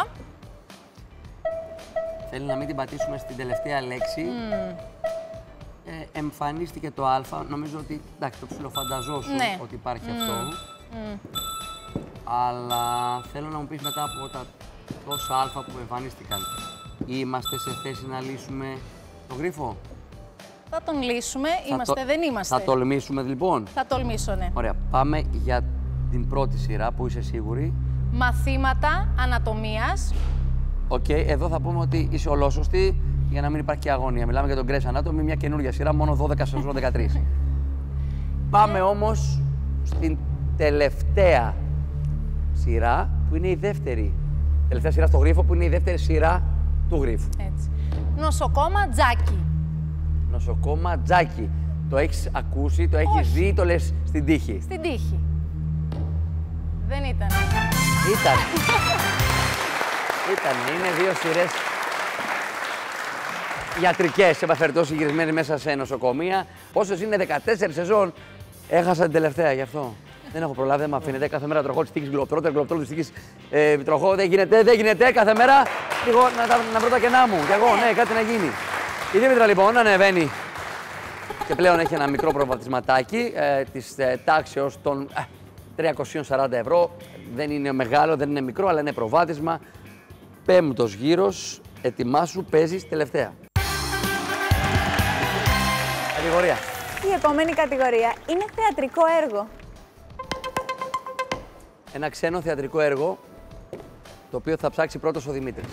Θέλει να μην την πατήσουμε στην τελευταία λέξη. Mm. Ε, εμφανίστηκε το α. Νομίζω ότι, εντάξει, το ψιλοφανταζόσουν Ναι. ότι υπάρχει Mm. αυτό. Mm. Αλλά θέλω να μου πεις μετά από τα τόσα α που εμφανίστηκαν. Είμαστε σε θέση να λύσουμε το γρίφο. Θα τον λύσουμε. Θα Είμαστε, το- δεν είμαστε. Θα τολμήσουμε λοιπόν. Θα τολμήσω, ναι. Ωραία, πάμε για την πρώτη σειρά που είσαι σίγουρη. Μαθήματα ανατομίας. Οκ, εδώ θα πούμε ότι είσαι ολόσωστη για να μην υπάρχει και αγωνία. Μιλάμε για τον Grey's Anatomy, μια καινούργια σειρά, μόνο δώδεκα σεζόν δεκατρία. Πάμε όμως στην τελευταία σειρά που είναι η δεύτερη. Τελευταία σειρά στο γρίφο που είναι η δεύτερη σειρά του γρίφου. Έτσι. Νοσοκόμα Τζάκι. Νοσοκόμα Τζάκι. Το έχεις ακούσει, το έχεις Όχι. δει, το λες στην τύχη. Στην τύχη. Δεν ήταν. Ήταν. Ήταν. Είναι δύο σειρές ιατρικές, εν πάση περιπτώσει, γυρισμένες μέσα σε νοσοκομεία. Πόσες είναι, δεκατέσσερις σεζόν. Έχασα την τελευταία γι' αυτό. Δεν έχω προλάβει, δεν με αφήνετε. Κάθε μέρα τροχό τη τύχη, γλοπτρότερ, γλοπτρότερ τη τύχη. Ε, τροχό, δεν γίνεται, δεν γίνεται. Κάθε μέρα λίγο να, τα- να βρω τα κενά μου. Κι εγώ, ναι, κάτι να γίνει. Η Δήμητρα λοιπόν ανεβαίνει και πλέον έχει ένα μικρό προβατισματάκι ε, της ε, τάξεως των ε, τριακόσια σαράντα ευρώ. Δεν είναι μεγάλο, δεν είναι μικρό, αλλά είναι προβάδισμα. Πέμπτος γύρος, ετοιμάσου, παίζεις τελευταία. Κατηγορία. Η επόμενη κατηγορία είναι θεατρικό έργο. Ένα ξένο θεατρικό έργο, το οποίο θα ψάξει πρώτος ο Δημήτρης.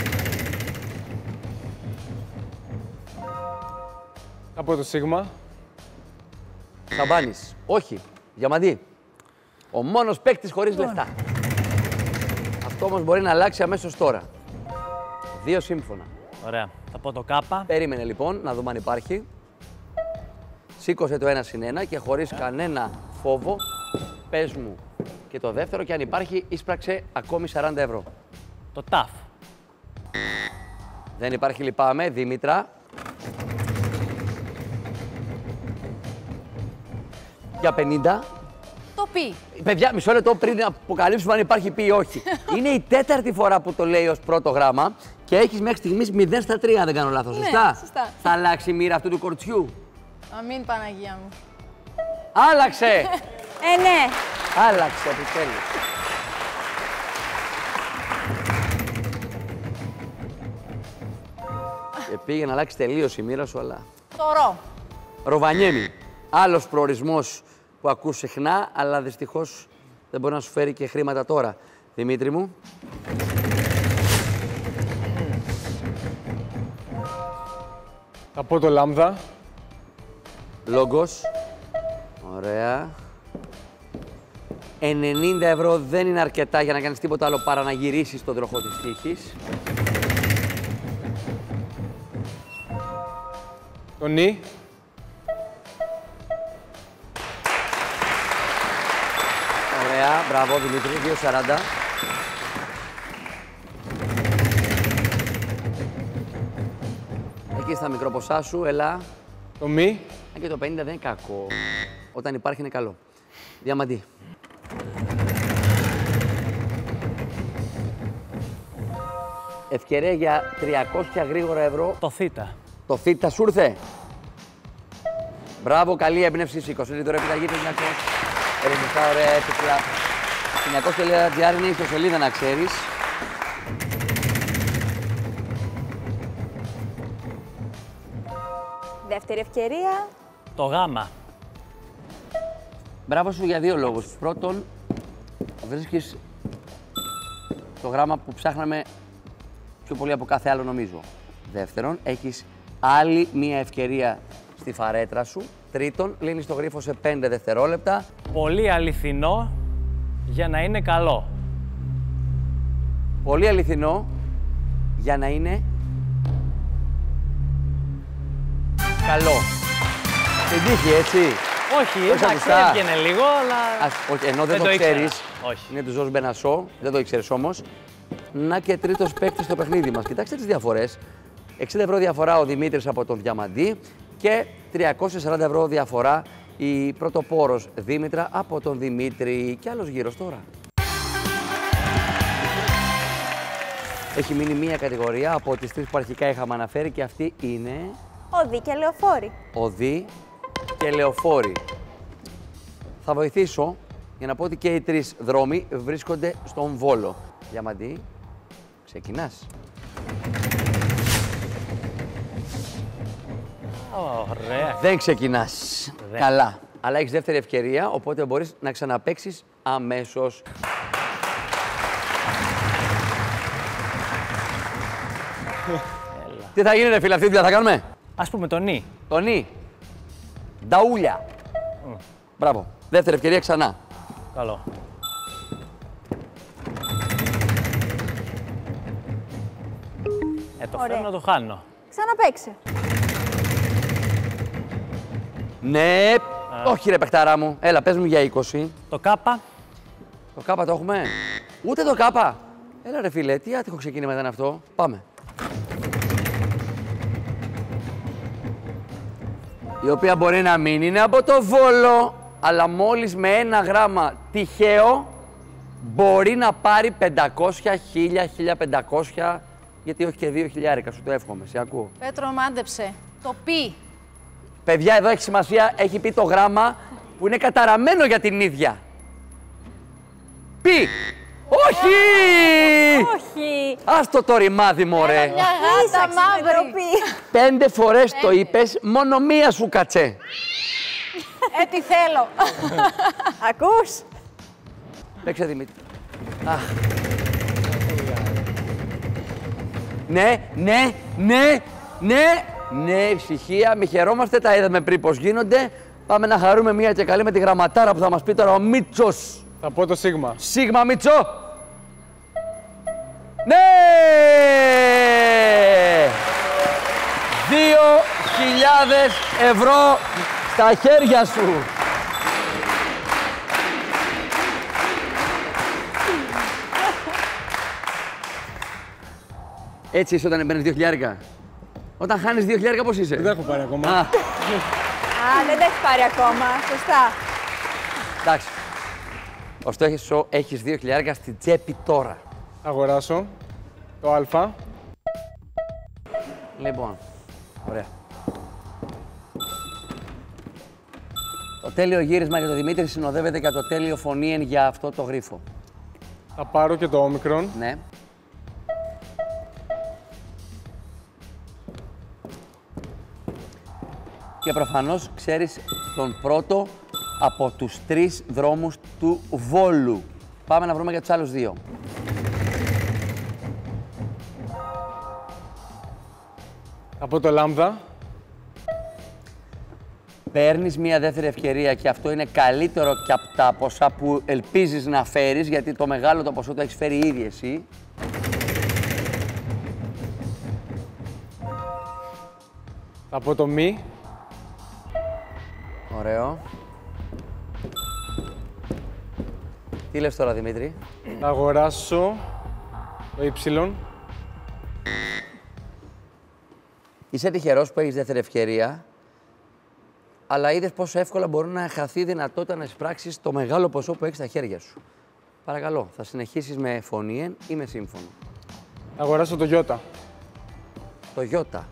Από το Σίγμα. Σαμπάνης. Όχι. Διαμαντή. Ο μόνος παίκτης χωρίς λεφτά. Αυτό όμως μπορεί να αλλάξει αμέσως τώρα. Δύο σύμφωνα. Ωραία. Θα πω το κάπα. Περίμενε λοιπόν να δούμε αν υπάρχει. Σήκωσε το ένα συν ένα και χωρίς κανένα φόβο πες μου και το δεύτερο και αν υπάρχει ίσπραξε ακόμη σαράντα ευρώ. Το ταφ. Δεν υπάρχει, λυπάμαι. Δήμητρα. Για πενήντα. Το πι. Παιδιά, μισό λεπτό πριν αποκαλύψουμε αν υπάρχει πει ή όχι. Είναι η τέταρτη φορά που το λέει ως πρώτο γράμμα και έχεις μέχρι στιγμής μηδέν στα τρία, αν δεν κάνω λάθος. Ναι, Σωστά. σωστά. Θα αλλάξει η μοίρα αυτού του κορτσιού. Αμήν Παναγία μου. Άλλαξε! Ε, ναι. Άλλαξε επιτέλους. Και πήγε να αλλάξει τελείως η μοίρα σου, αλλά... Το ρο. Ροβανιέμι. Άλλος προορισμός που ακούς συχνά, αλλά δυστυχώς δεν μπορεί να σου φέρει και χρήματα τώρα. Δημήτρη μου. Θα πω το Λάμδα. Λόγκος. Ωραία. ενενήντα ευρώ δεν είναι αρκετά για να κάνεις τίποτα άλλο παρά να γυρίσεις τον τροχό της τύχης. Το Νι. Ωραία, μπράβο Δημήτρη, δύο σαράντα. Εκεί στα μικροποσά σου, έλα. Το μη. Αν και το πενήντα δεν είναι κακό. Όταν υπάρχει είναι καλό. Διαμαντή. Ευκαιρία για τριακόσια γρήγορα ευρώ. Το θήτα. Το θήτα σου ήρθε. Μπράβο, καλή έμπνευση. Σήκωσε λίγο τώρα επιταγή του εννιακόσια. Ερευνητικά, ωραία έπιπλα. εννιακόσια τελεία τζι άρ είναι η ιστοσελίδα να ξέρεις. Δεύτερη ευκαιρία. Το γάμα. Μπράβο σου για δύο λόγους. Πρώτον, βρίσκεις το γράμμα που ψάχναμε πιο πολύ από κάθε άλλο νομίζω. Δεύτερον, έχεις άλλη μία ευκαιρία στη φαρέτρα σου. Τρίτον, λύνεις το γρίφο σε πέντε δευτερόλεπτα. Πολύ αληθινό για να είναι καλό. Πολύ αληθινό για να είναι καλό. Στην τύχη, έτσι. Όχι, Όχι εντάξει, αντιστά. έβγαινε λίγο, αλλά... Ας, όχι, ενώ δεν, Δεν το, το ήξερα. ξέρεις, Όχι. είναι του Ζος Μπενασό, δεν το ήξερες όμως. Να και τρίτος παίκτης στο παιχνίδι μας. Κοιτάξτε τις διαφορές. εξήντα ευρώ διαφορά ο Δημήτρης από τον Διαμαντή και τριακόσια σαράντα ευρώ διαφορά η πρωτοπόρος Δήμητρα από τον Δημήτρη. Και άλλος γύρος τώρα. Έχει μείνει μία κατηγορία από τις τρεις που αρχικά είχαμε αναφέρει και αυτή είναι Οδή και λεωφόρη. οδοί και λεωφόροι. Θα βοηθήσω για να πω ότι και οι τρεις δρόμοι βρίσκονται στον Βόλο. Διαμαντή, ξεκινάς. Ωραία. Δεν ξεκινάς. Δεν. Καλά. Αλλά έχεις δεύτερη ευκαιρία, οπότε μπορείς να ξαναπαίξεις αμέσως. Έλα. Τι θα γίνει ρε φίλε, αυτή τη δουλειά θα κάνουμε. Ας πούμε το νι. Το νι. Νταούλια. Mm. Μπράβο. Δεύτερη ευκαιρία ξανά. Καλό. Ε, το Ωραία. φέρνω, το χάνω. Ξαναπαίξε. Ναι. Όχι ρε παιχταρά μου. Έλα, πες μου για είκοσι. Το κάπα. Το κάπα το έχουμε. Ούτε το κάπα. Έλα ρε φίλε, τι άτυχο ξεκίνημα ήταν αυτό. Πάμε. Η οποία μπορεί να μην είναι από το Βόλο, αλλά μόλις με ένα γράμμα τυχαίο μπορεί να πάρει πεντακόσια, χίλια, χίλια πεντακόσια, γιατί όχι και δύο χιλιάρικα, σου το εύχομαι, σε ακούω. Πέτρο, μάντεψε. Το πι. Παιδιά, εδώ έχει σημασία, έχει πει το γράμμα που είναι καταραμένο για την ίδια. Πι! Όχι! Όχι. Άστο το ρημάδι, μωρέ. Μια γάτα μαύρη. Ντροπή. Πέντε φορές το είπες, μόνο μία σου κατσέ. Ε, τι θέλω. Ακούς. Παίξε Δημήτρη. Αχ. Ναι, ναι, ναι, ναι, ναι, ησυχία, μη χαιρόμαστε, τα είδαμε πριν πώς γίνονται. Πάμε να χαρούμε μία και καλή με τη γραμματάρα που θα μας πει τώρα ο Μίτσος. Θα πω το σίγμα. Σίγμα Μίτσο. Ναι! Δύο χιλιάδες ευρώ στα χέρια σου. Έτσι είσαι όταν παίρνεις δύο χιλιάρικα. Όταν χάνεις δύο χιλιάρικα πώς είσαι. Δεν έχω πάρει ακόμα. Α, Α, δεν τα έχει πάρει ακόμα. Σωστά. εντάξει. Ωστόσο έχεις δύο χιλιάρικα στην τσέπη τώρα. Αγοράσω το α. Λοιπόν, ωραία. Το τέλειο γύρισμα για τον Δημήτρη συνοδεύεται και το τέλειο φωνήεν για αυτό το γρίφο. Θα πάρω και το όμικρον. Ναι. Και προφανώς ξέρεις τον πρώτο από τους τρεις δρόμους του Βόλου. Πάμε να βρούμε για τους άλλους δύο. Από το λάμδα. Παίρνεις μία δεύτερη ευκαιρία και αυτό είναι καλύτερο και από τα ποσά που ελπίζεις να φέρεις, γιατί το μεγάλο το ποσό το έχεις φέρει ήδη εσύ. Από το μη. Ωραίο. Τι λες τώρα, Δημήτρη? Θα αγοράσω το ύψιλον. Είσαι τυχερός που έχεις δεύτερη ευκαιρία, αλλά είδες πόσο εύκολα μπορεί να χαθεί η δυνατότητα να εισπράξεις το μεγάλο ποσό που έχεις στα χέρια σου. Παρακαλώ, θα συνεχίσεις με φωνήεν ή με σύμφωνο? Αγοράσω το Ιώτα. Το Ιώτα.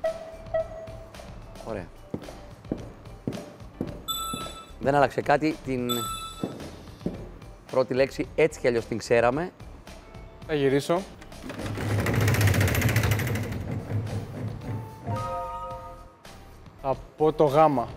Ωραία. Δεν άλλαξε κάτι, την πρώτη λέξη έτσι κι αλλιώς την ξέραμε. Θα γυρίσω. Θα πω το Γάμα.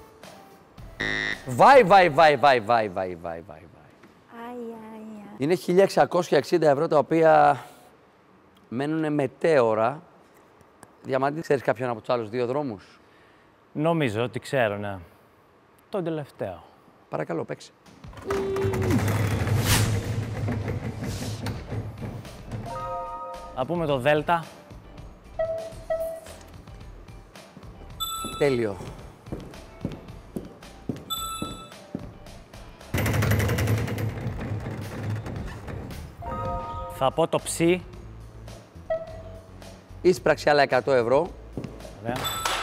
Βάι, βάι, βάι, βάι, βάι, βάι, βάι, βάι. Αι, αι, αι. Είναι χίλια εξακόσια εξήντα ευρώ τα οποία μένουν μετέωρα. Διαμαντή, ξέρεις κάποιον από τους άλλους δύο δρόμους? Νομίζω ότι ξέρω, ναι. Τον τελευταίο. Παρακαλώ, παίξε. Θα πούμε το Δέλτα. Τέλειο. Θα πω το Ψι. Ίσπραξε άλλα εκατό ευρώ. Ωραία.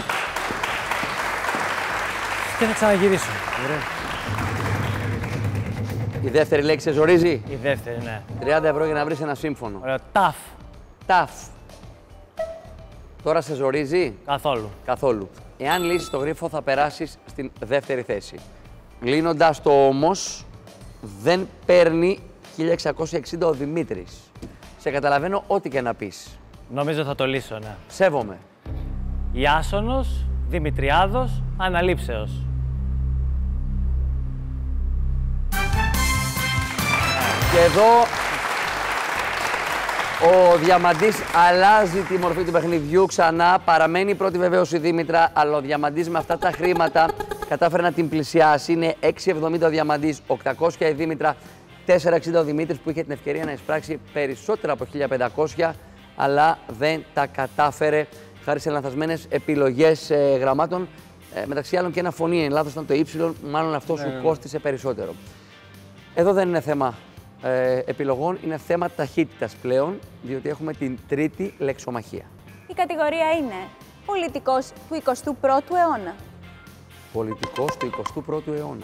Και θα ξαναγυρίσω. Ωραία. Η δεύτερη λέξη σε ζορίζει. Η δεύτερη, ναι. τριάντα ευρώ για να βρεις ένα σύμφωνο. Ωραία. Ταφ. Ταφ. Τώρα σε ζορίζει? Καθόλου. Καθόλου. Εάν λύσεις το γρίφο θα περάσεις στην δεύτερη θέση. Λύνοντας το όμως, δεν παίρνει χίλια εξακόσια εξήντα ο Δημήτρης. Σε καταλαβαίνω ό,τι και να πεις. Νομίζω θα το λύσω, ναι. Σέβομαι. Ιάσονος, Δημητριάδος, Αναλήψεως. Και εδώ ο Διαμαντής αλλάζει τη μορφή του παιχνιδιού ξανά. Παραμένει η πρώτη βεβαίως η Δήμητρα, αλλά ο Διαμαντής με αυτά τα χρήματα κατάφερε να την πλησιάσει. Είναι έξι εβδομήντα ο Διαμαντής, οκτακόσια η Δήμητρα, τέσσερα εξήντα ο Δημήτρης που είχε την ευκαιρία να εισπράξει περισσότερα από χίλια πεντακόσια, αλλά δεν τα κατάφερε χάρη σε λανθασμένες επιλογές ε, γραμμάτων. Ε, μεταξύ άλλων και ένα φωνή, λάθος ήταν το ύψιλον, μάλλον αυτό Ναι, σου ναι, ναι. κόστισε περισσότερο. Εδώ δεν είναι θέμα ε, επιλογών, είναι θέμα ταχύτητας πλέον, διότι έχουμε την τρίτη λεξομαχία. Η κατηγορία είναι πολιτικός του εικοστού πρώτου αιώνα. Πολιτικός του εικοστού πρώτου αιώνα.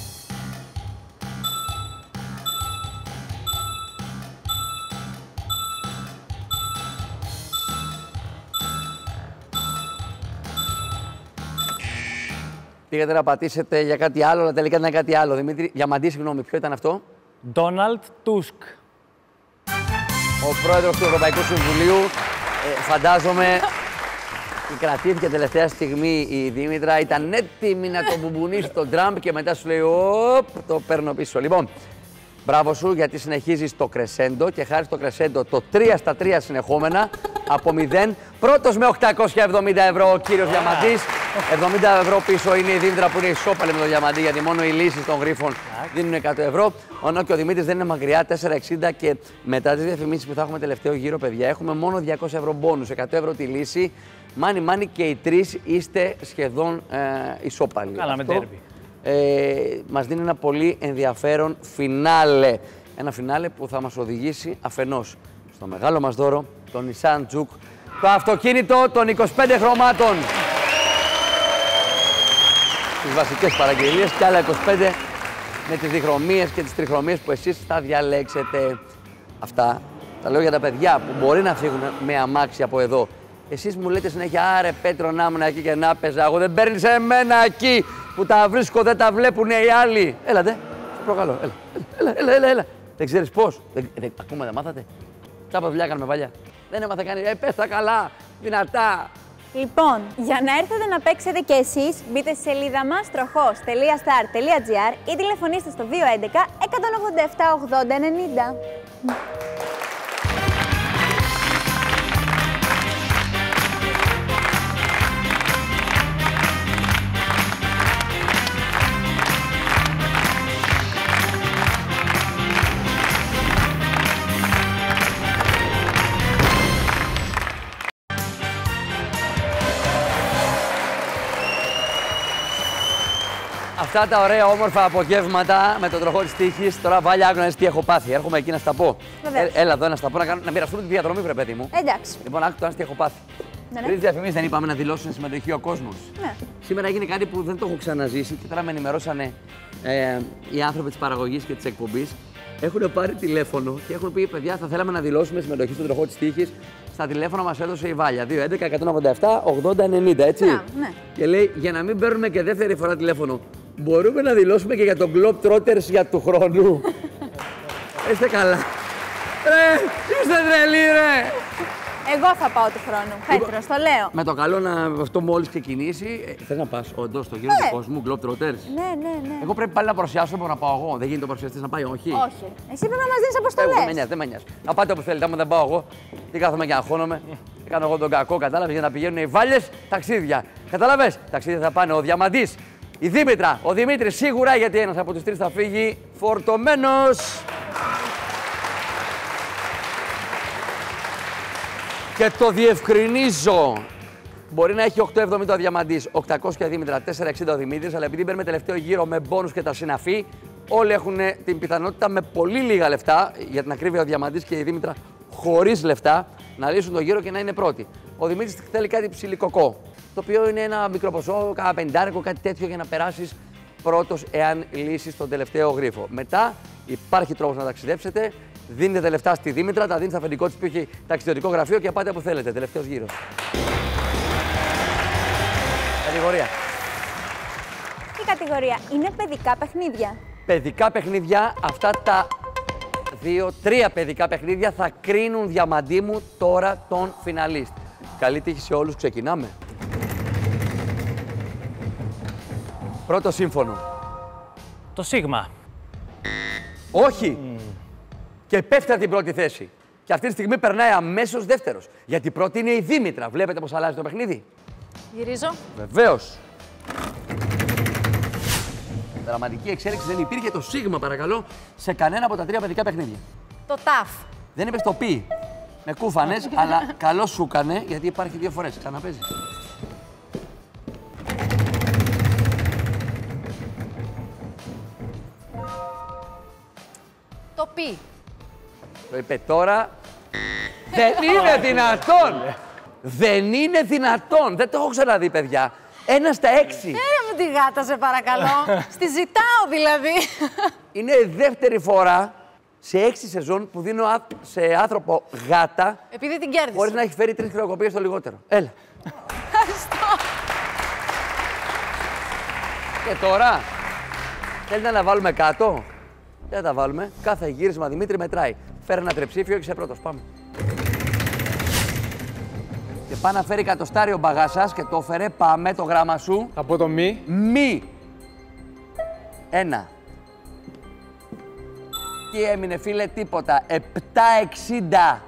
Πήγατε να πατήσετε για κάτι άλλο, αλλά τελικά ήταν κάτι άλλο. Δημήτρη, Διαμαντή, συγγνώμη, ποιο ήταν αυτό? Ντόναλντ Τούσκ. Ο πρόεδρος του Ευρωπαϊκού Συμβουλίου. Ε, φαντάζομαι κρατήθηκε τελευταία στιγμή η Δήμητρα. Ήταν έτοιμη να τον μπουμπουνίσει τον Τραμπ και μετά σου λέει: Οπ, το παίρνω πίσω. Λοιπόν, μπράβο σου γιατί συνεχίζεις το κρεσέντο και χάρη στο κρεσέντο το τρία στα τρία συνεχόμενα από μηδέν. Πρώτος με οκτακόσια εβδομήντα ευρώ ο κύριος Διαμαντής. εβδομήντα ευρώ πίσω είναι η Δήμητρα που είναι ισόπαλη με τον Διαμαντή, γιατί μόνο οι λύσεις των γρίφων δίνουν εκατό ευρώ. Ενώ και ο Δημήτρης δεν είναι μακριά, τέσσερα εξήντα, και μετά τις διαφημίσεις που θα έχουμε τελευταίο γύρο, παιδιά, έχουμε μόνο διακόσια ευρώ μπόνους, εκατό ευρώ τη λύση. Μάνι, μάνι και οι τρεις είστε σχεδόν ε, ισόπαλοι. Καλά, με τέρμπι. Ε, μας δίνει ένα πολύ ενδιαφέρον φινάλε. Ένα φινάλε που θα μας οδηγήσει αφενός στο μεγάλο μας δώρο, το Nissan Juke, το αυτοκίνητο των είκοσι πέντε χρωμάτων. Τις βασικές παραγγελίες και άλλα είκοσι πέντε με τις διχρωμίες και τις τριχρωμίες που εσείς θα διαλέξετε. Αυτά τα λέω για τα παιδιά που μπορεί να φύγουν με αμάξι από εδώ. Εσείς μου λέτε συνέχεια, άρε Πέτρο, να ήμουν εκεί και να παίζα. Εγώ δεν παίρνεις εμένα εκεί που τα βρίσκω, δεν τα βλέπουν οι άλλοι. Έλατε, σας προκαλώ, έλα, έλα, έλα, έλα, έλα. Δεν ξέρεις πώς, δεν, δεν, ακόμα δεν μάθατε. Τσάπα δουλειά κάνουμε παλιά. Δεν έμαθα καν, ε, πες τα καλά, δυνατά. Λοιπόν, για να έρθετε να παίξετε και εσείς, μπείτε στη σελίδα μας τροχός τελεία σταρ τελεία τζι άρ ή τηλεφωνήστε στο δύο έντεκα εκατόν ογδόντα επτά ογδόντα ενενήντα. Αυτά τα ωραία όμορφα απογεύματα με τον τροχό της τύχης. Τώρα βάλει άκου να δεις τι έχω πάθει. Έρχομαι εκεί να στα πω. Βεβαίως. Ε, έλα εδώ να στα πω, να, κάνω, να μοιραστούμε τη διαδρομή, βρε παιδί μου. Εντάξει. Λοιπόν, άκου τώρα τι έχω πάθει. Ναι, ναι. Πριν διαφημίσεις δεν είπαμε να δηλώσουν συμμετοχή ο κόσμος. Ναι. Σήμερα έγινε κάτι που δεν το έχω ξαναζήσει και τώρα με ενημερώσανε ε, οι άνθρωποι της παραγωγής και της εκπομπής. Έχουν πάρει τηλέφωνο και έχουν πει: παιδιά, θα θέλαμε να δηλώσουμε συμμετοχή στον τροχό της τύχης. Στα τηλέφωνα μας έδωσε η Βάλια. δύο έντεκα εκατόν ογδόντα επτά ογδόντα ενενήντα, έτσι. Ναι, ναι. Και λέει: για να μην παίρνουμε και δεύτερη φορά τηλέφωνο, μπορούμε να δηλώσουμε και για τον Globetrotters για του χρόνου. Είστε καλά. Ρε, είστε τρελοί, ρε. Εγώ θα πάω του χρόνου. Πέτρος, το λέω. Με το καλό να αυτό μόλις ξεκινήσει. Ε, θες να πας όντως στο γύρο Ναι. του κόσμου, Globetrotters. Ναι, ναι, ναι. Εγώ πρέπει πάλι να παρουσιάσω, μπορώ να πάω εγώ. Δεν γίνεται ο παρουσιαστής να πάει, όχι. Όχι. Εσύ πρέπει να μας δίνεις Εγώ, δεν με αποστολές. νοιάζει, δεν με νοιάζει. Να πάτε όπου θέλετε, άμα δεν πάω εγώ, τι κάθομαι και αγχώνομαι. Κάνω εγώ τον κακό, κατάλαβες, για να πηγαίνουν οι Βάλιες ταξίδια. Κατάλαβες, ταξίδια θα πάνε ο Διαμαντής, η Δήμητρα, ο Δημήτρης σίγουρα, γιατί ένας από τους τρεις θα φύγει φορτωμένος. Και το διευκρινίζω. Μπορεί να έχει οκτακόσια εβδομήντα ο Διαμαντής, οκτακόσια Δήμητρα, τετρακόσια εξήντα ο Δημήτρης, αλλά επειδή μπαίνουμε τελευταίο γύρο με μπόνους και τα συναφή, όλοι έχουν την πιθανότητα με πολύ λίγα λεφτά, για την ακρίβεια ο Διαμαντής και η Δήμητρα χωρίς λεφτά, να λύσουν τον γύρο και να είναι πρώτοι. Ο Δημήτρης θέλει κάτι ψιλικοκό, το οποίο είναι ένα μικρό ποσό, κάνα πεντάρικο, κάτι τέτοιο για να περάσεις πρώτος εάν λύσεις τον τελευταίο γρίφο. Μετά υπάρχει τρόπος να ταξιδέψετε. Δίνετε λεφτά στη Δήμητρα, τα δίνει στο αφεντικό της που έχει ταξιδιωτικό γραφείο και πάτε όπου θέλετε. Τελευταίος γύρος. Κατηγορία. Η κατηγορία είναι παιδικά παιχνίδια. Παιδικά παιχνίδια, αυτά τα δύο, τρία παιδικά παιχνίδια θα κρίνουν, Διαμαντή μου, τώρα τον φιναλίστ. Καλή τύχη σε όλους, ξεκινάμε. Πρώτο σύμφωνο. Το Σίγμα. Όχι. Και πέφτει από την πρώτη θέση. Και αυτή τη στιγμή περνάει αμέσως δεύτερος. Γιατί πρώτη είναι η Δήμητρα. Βλέπετε πώς αλλάζει το παιχνίδι. Γυρίζω. Βεβαίως. Δραματική εξέλιξη δεν υπήρχε. Το Σίγμα, παρακαλώ, σε κανένα από τα τρία παιδικά παιχνίδια. Το ταφ. Δεν είπες το πι. Με κούφανες, αλλά καλό σου έκανε, γιατί υπάρχει δύο φορές. Ξαναπέζει. Το πι. Το είπε τώρα. Δεν είναι δυνατόν! Δεν είναι δυνατόν! Δεν το έχω ξαναδεί, παιδιά. Ένα στα έξι. Φέρε μου τη γάτα, σε παρακαλώ. Στη ζητάω δηλαδή. Είναι η δεύτερη φορά σε έξι σεζόν που δίνω α- σε άνθρωπο γάτα Επειδή την κέρδισε. χωρίς να έχει φέρει τρεις χρεοκοπίες το λιγότερο. Έλα. Ευχαριστώ. Και τώρα, θέλετε να βάλουμε κάτω. Δεν τα βάλουμε. Κάθε γύρισμα, Δημήτρη, μετράει. Φέρε ένα τριψήφιο και είσαι πρώτος. Πάμε. Και πάει να φέρει κατοστάριο μπαγάσας και το έφερε. Πάμε το γράμμα σου. Θα πω το μη. Μη. Ένα. Τι έμεινε, φίλε, τίποτα. επτά εξήντα.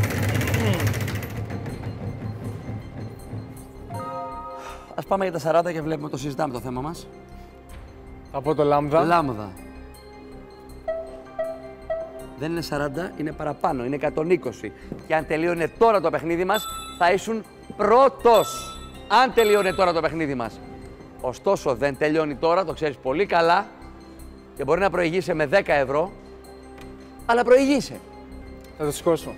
Ας πάμε για τα σαράντα και βλέπουμε, το συζητάμε το θέμα μας. Θα πω το λάμδα. Λάμδα. Δεν είναι σαράντα, είναι παραπάνω, είναι εκατόν είκοσι. Και αν τελείωνε τώρα το παιχνίδι μας, θα ήσουν πρώτος. Αν τελείωνε τώρα το παιχνίδι μας. Ωστόσο, δεν τελειώνει τώρα, το ξέρεις πολύ καλά. Και μπορεί να προηγείσαι με δέκα ευρώ, αλλά προηγείσαι. Θα το σηκώσω.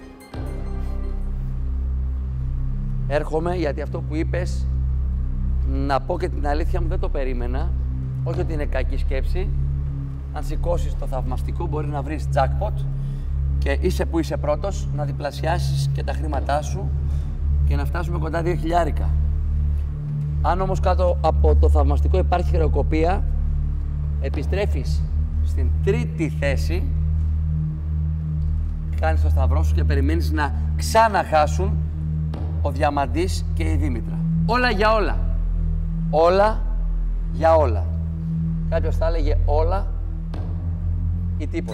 Έρχομαι γιατί αυτό που είπες, να πω και την αλήθεια μου, δεν το περίμενα. Όχι ότι είναι κακή σκέψη. Αν σηκώσεις το θαυμαστικό, μπορεί να βρεις jackpot και είσαι που είσαι πρώτος, να διπλασιάσεις και τα χρήματά σου και να φτάσουμε κοντά δύο χιλιάρικα. Αν όμως κάτω από το θαυμαστικό υπάρχει χρεοκοπία, επιστρέφεις στην τρίτη θέση, κάνεις το σταυρό σου και περιμένεις να ξαναχάσουν ο Διαμαντής και η Δήμητρα. Όλα για όλα. Όλα για όλα. Κάποιος θα έλεγε όλα ή τίποτα.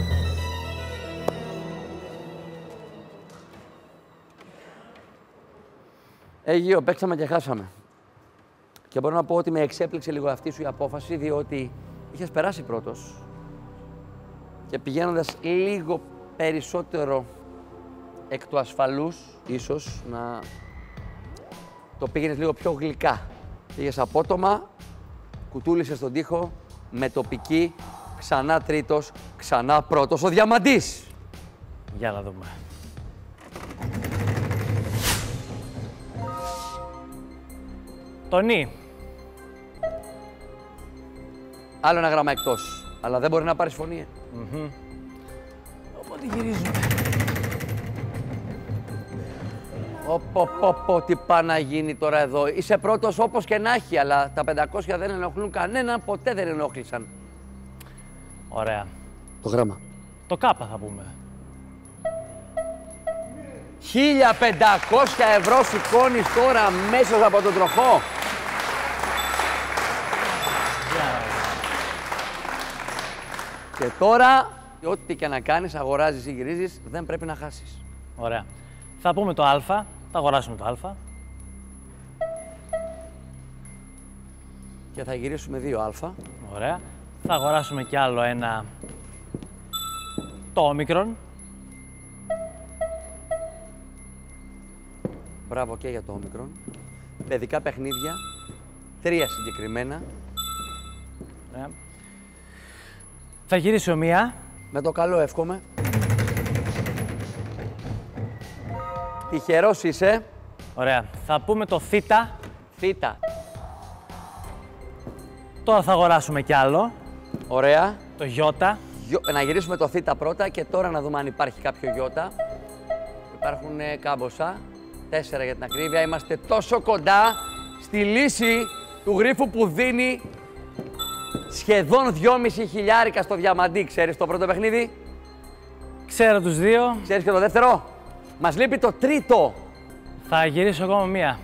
Αίγιο, παίξαμε και χάσαμε. Και μπορώ να πω ότι με εξέπληξε λίγο αυτή σου η απόφαση, διότι είχες περάσει πρώτος και πηγαίνοντας λίγο περισσότερο εκ του ασφαλούς, ίσως να το πήγαινες λίγο πιο γλυκά. Πήγες απότομα, κουτούλησες τον τοίχο, με τοπική, ξανά τρίτος, ξανά πρώτος ο Διαμαντής. Για να δούμε. Το νι. Άλλο ένα γράμμα εκτός. Αλλά δεν μπορεί να πάρεις φωνή. Ε. Mm-hmm. Οπότε γυρίζουμε. Ωπω, πω, πω, τι πάει να γίνει τώρα εδώ. Είσαι πρώτος όπως και να έχει, αλλά τα πεντακόσια δεν ενοχλούν κανέναν, ποτέ δεν ενόχλησαν. Ωραία. Το γράμμα. Το κάπα θα πούμε. χίλια πεντακόσια ευρώ σηκώνεις τώρα αμέσως από τον τροχό. Και τώρα, ό,τι και να κάνεις, αγοράζεις ή γυρίζεις, δεν πρέπει να χάσεις. Ωραία. Θα πούμε το α, θα αγοράσουμε το α. Και θα γυρίσουμε δύο α. Ωραία. Θα αγοράσουμε κι άλλο ένα το όμικρον. Μπράβο και για το όμικρον. Παιδικά παιχνίδια, τρία συγκεκριμένα. Ωραία. Θα γυρίσω μία. Με το καλό εύχομαι. Τυχερός είσαι. Ωραία. Θα πούμε το θ. Θήτα. Τώρα θα αγοράσουμε κι άλλο. Ωραία. Το Ι. Γιο- Να γυρίσουμε το θήτα πρώτα και τώρα να δούμε αν υπάρχει κάποιο γιώτα. Υπάρχουν ε, κάμποσα. Τέσσερα για την ακρίβεια. Είμαστε τόσο κοντά στη λύση του γρίφου που δίνει σχεδόν δυόμισι χιλιάρικα στο διαμαντί. Ξέρεις το πρώτο παιχνίδι? Ξέρω τους δύο. Ξέρεις και το δεύτερο? Μας λείπει το τρίτο. Θα γυρίσω ακόμα μία.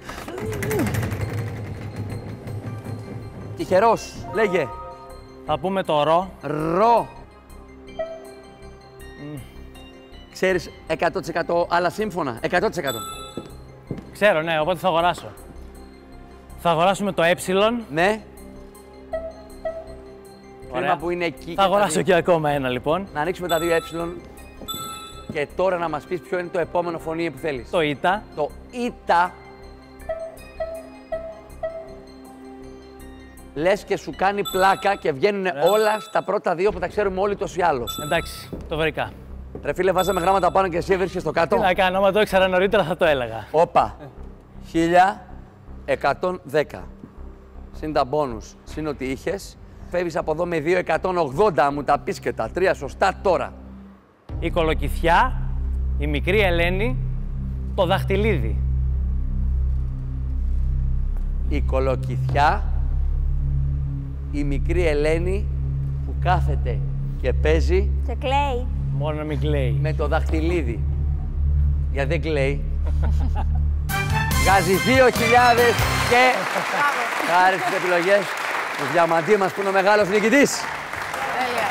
Τυχερός. Λέγε. Θα πούμε το ρο. Ρο. Ξέρεις εκατό τοις εκατό άλλα σύμφωνα. εκατό τοις εκατό. Ξέρω, ναι, οπότε θα αγοράσω. Θα αγοράσουμε το ε. Ναι. Ωραία. Κρίμα που είναι εκεί. και Θα τα αγοράσω δύο. και ακόμα ένα λοιπόν. Να ανοίξουμε τα δύο ε και τώρα να μας πεις ποιο είναι το επόμενο φωνή που θέλεις. Το Ι. Το ήτα. Λες και σου κάνει πλάκα και βγαίνουν Ωραία. όλα στα πρώτα δύο που τα ξέρουμε όλοι τόσο ή άλλως. Εντάξει, το βρήκα. Ρε φίλε, βάζαμε γράμματα πάνω και εσύ έβρισκες στο κάτω. Τι να κάνω, άμα το ήξερα νωρίτερα θα το έλεγα. Όπα. χίλια εκατόν δέκα. Συν τα μπόνους, συν ότι είχες. Φεύγεις από εδώ με δύο χιλιάδες εκατόν ογδόντα, μου τα πεις και τα τρία σωστά τώρα. Η Κολοκυθιά, η μικρή Ελένη, το Δαχτυλίδι. Η Κολοκυθιά, η μικρή Ελένη που κάθεται και παίζει Και κλαίει. Μόνο να μην κλαίει. με το δαχτυλίδι. Γιατί δεν κλαίει. Βγάζει δύο χιλιάδες και χάρη στις επιλογές του διαμαντή μας που είναι ο μεγάλος νικητής. Τέλεια.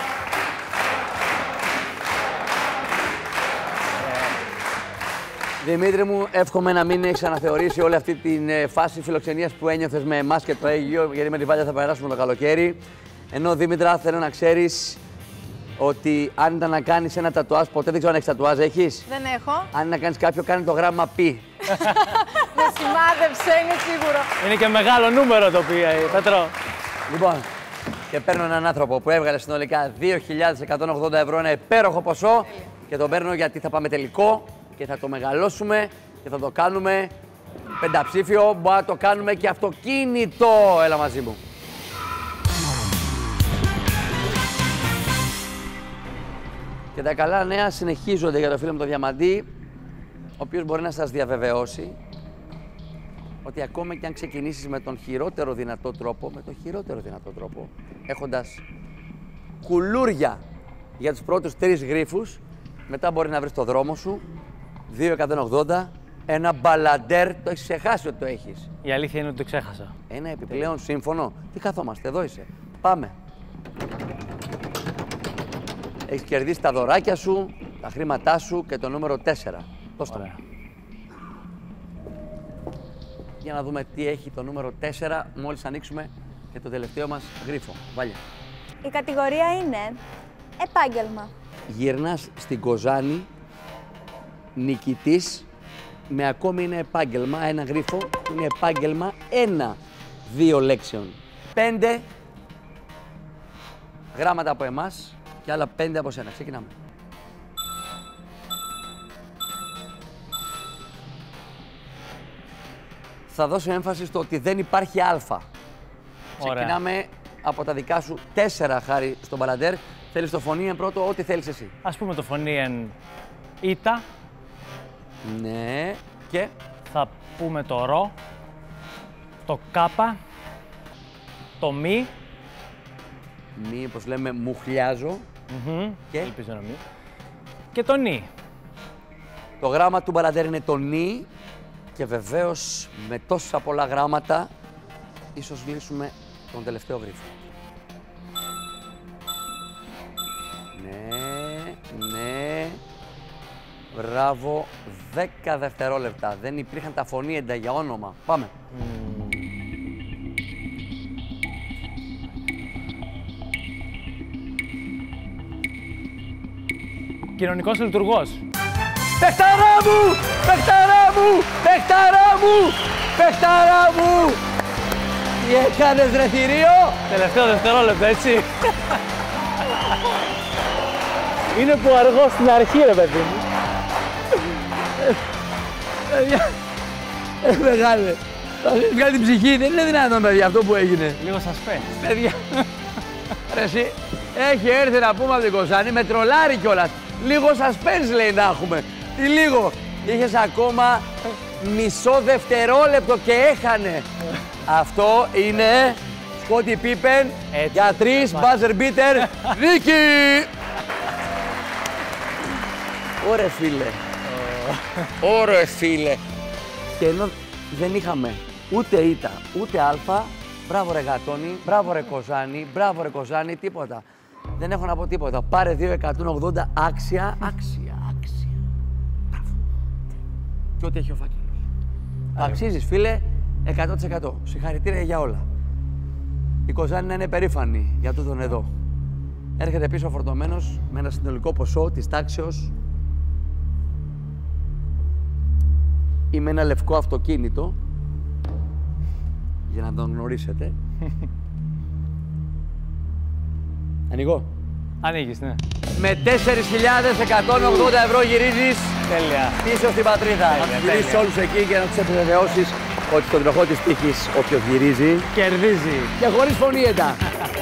Δημήτρη μου, εύχομαι να μην έχεις αναθεωρήσει όλη αυτή τη φάση φιλοξενίας που ένιωθες με εμάς και το Αίγυο, γιατί με τη Βάλια θα περάσουμε το καλοκαίρι. Ενώ Δήμητρα, θέλω να ξέρεις ότι αν ήταν να κάνεις ένα τατουάζ, ποτέ δεν ξέρω αν έχεις τατουάζ, έχεις. Δεν έχω. Αν είναι να κάνεις κάποιο, κάνει το γράμμα π. Με σημάδεψε, είναι σίγουρο. Είναι και μεγάλο νούμερο το οποίο, Πέτρο. Λοιπόν, και παίρνω έναν άνθρωπο που έβγαλε συνολικά δύο χιλιάδες εκατόν ογδόντα ευρώ, ένα υπέροχο ποσό, και τον παίρνω γιατί θα πάμε τελικό και θα το μεγαλώσουμε και θα το κάνουμε πενταψήφιο. Μπορεί να το κάνουμε και αυτοκίνητο. Έλα μαζί μου. Και τα καλά νέα συνεχίζονται για το φίλο μου το Διαμαντή, ο οποίος μπορεί να σας διαβεβαιώσει ότι ακόμα και αν ξεκινήσεις με τον χειρότερο δυνατό τρόπο, με τον χειρότερο δυνατό τρόπο, έχοντας κουλούρια για τους πρώτους τρεις γρίφους, μετά μπορεί να βρεις το δρόμο σου, δύο εκατόν ογδόντα, ένα μπαλαντέρ, το έχεις ξεχάσει ότι το έχεις. Η αλήθεια είναι ότι το ξέχασα. Ένα επιπλέον σύμφωνο. Τι καθόμαστε, εδώ είσαι. Πάμε. Έχεις κερδίσει τα δωράκια σου, τα χρήματά σου και το νούμερο τέσσερα. Δώσ' το. Ωραία. Για να δούμε τι έχει το νούμερο τέσσερα μόλις ανοίξουμε και το τελευταίο μας γρίφο. Βάλια. Η κατηγορία είναι επάγγελμα. Γυρνάς στην Κοζάνη, νικητής, με ακόμη ένα επάγγελμα, ένα γρίφο που είναι επάγγελμα ένα, δύο λέξεων. Πέντε γράμματα από εμάς και άλλα πέντε από σένα. Ξεκινάμε. θα δώσω έμφαση στο ότι δεν υπάρχει α. Ωραία. Ξεκινάμε από τα δικά σου τέσσερα, Χάρη, στον μπαλαντέρ. Θέλεις το φωνήεν πρώτο, ό,τι θέλεις εσύ. Ας πούμε το φωνήεν ήτα. Ναι, και Θα πούμε το ρο, το κάπα, το μη. μη, όπως λέμε, μουχλιάζω. Μμμ, Και? ελπίζω να μην. Και το νι. Το γράμμα του μπαλαντέρ είναι το νι και βεβαίως με τόσα πολλά γράμματα ίσως λύσουμε τον τελευταίο γρίφο. Ναι, ναι. Μπράβο. δέκα δευτερόλεπτα. Δεν υπήρχαν τα φωνήεντα για όνομα. Πάμε. Κοινωνικός λειτουργός. Παιχταρά μου! Παιχταρά μου! Παιχταρά μου! Παιχταρά μου! Τι έκανες, ρε θηρίο? Τελευταίο δευτερόλεπτο, έτσι. Είναι που αργό στην αρχή, ρε παιδί μου. Παιδιά, ε, μεγάλε. Θα σας βγάλει την ψυχή. Δεν είναι δυνατόν, παιδιά, αυτό που έγινε. Λίγο σας πέ. Παιδιά, ρε εσύ, έχει έρθει να πούμε από την Κοζάνη, με τρολάρι κιόλας. Λίγο suspense λέει να έχουμε. Τι λίγο. Είχες ακόμα μισό δευτερόλεπτο και έχανε. Αυτό είναι Σκότι Πίπεν Έτσι. για τρεις, buzzer beater, Νίκη! Ωρε φίλε. Ωρε φίλε. Και ενώ δεν είχαμε ούτε ήττα, ούτε αλφα, μπράβο ρε Γατόνι, μπράβο ρε Κοζάνη, μπράβο ρε Κοζάνη, τίποτα. Δεν έχω να πω τίποτα. Πάρε δύο εκατόν ογδόντα άξια, άξια, άξια. Μπράβο. Και ό,τι έχει ο φάκελος. Αξίζεις φίλε, εκατό τοις εκατό. Συγχαρητήρια για όλα. Η Κοζάνη να είναι περήφανη για τούτον εδώ. Έρχεται πίσω φορτωμένος με ένα συνολικό ποσό της τάξεως ή με ένα λευκό αυτοκίνητο για να τον γνωρίσετε. Ανοιγώ. Ανοίγεις, ναι. Με τέσσερις χιλιάδες εκατόν ογδόντα ευρώ γυρίζεις Τέλεια. πίσω στην πατρίδα. Να τους γυρίσεις τέλεια. όλους εκεί και να τους επιβεβαιώσεις ότι στον τροχό της τύχης όποιος γυρίζει Κερδίζει. και χωρίς φωνήεντα.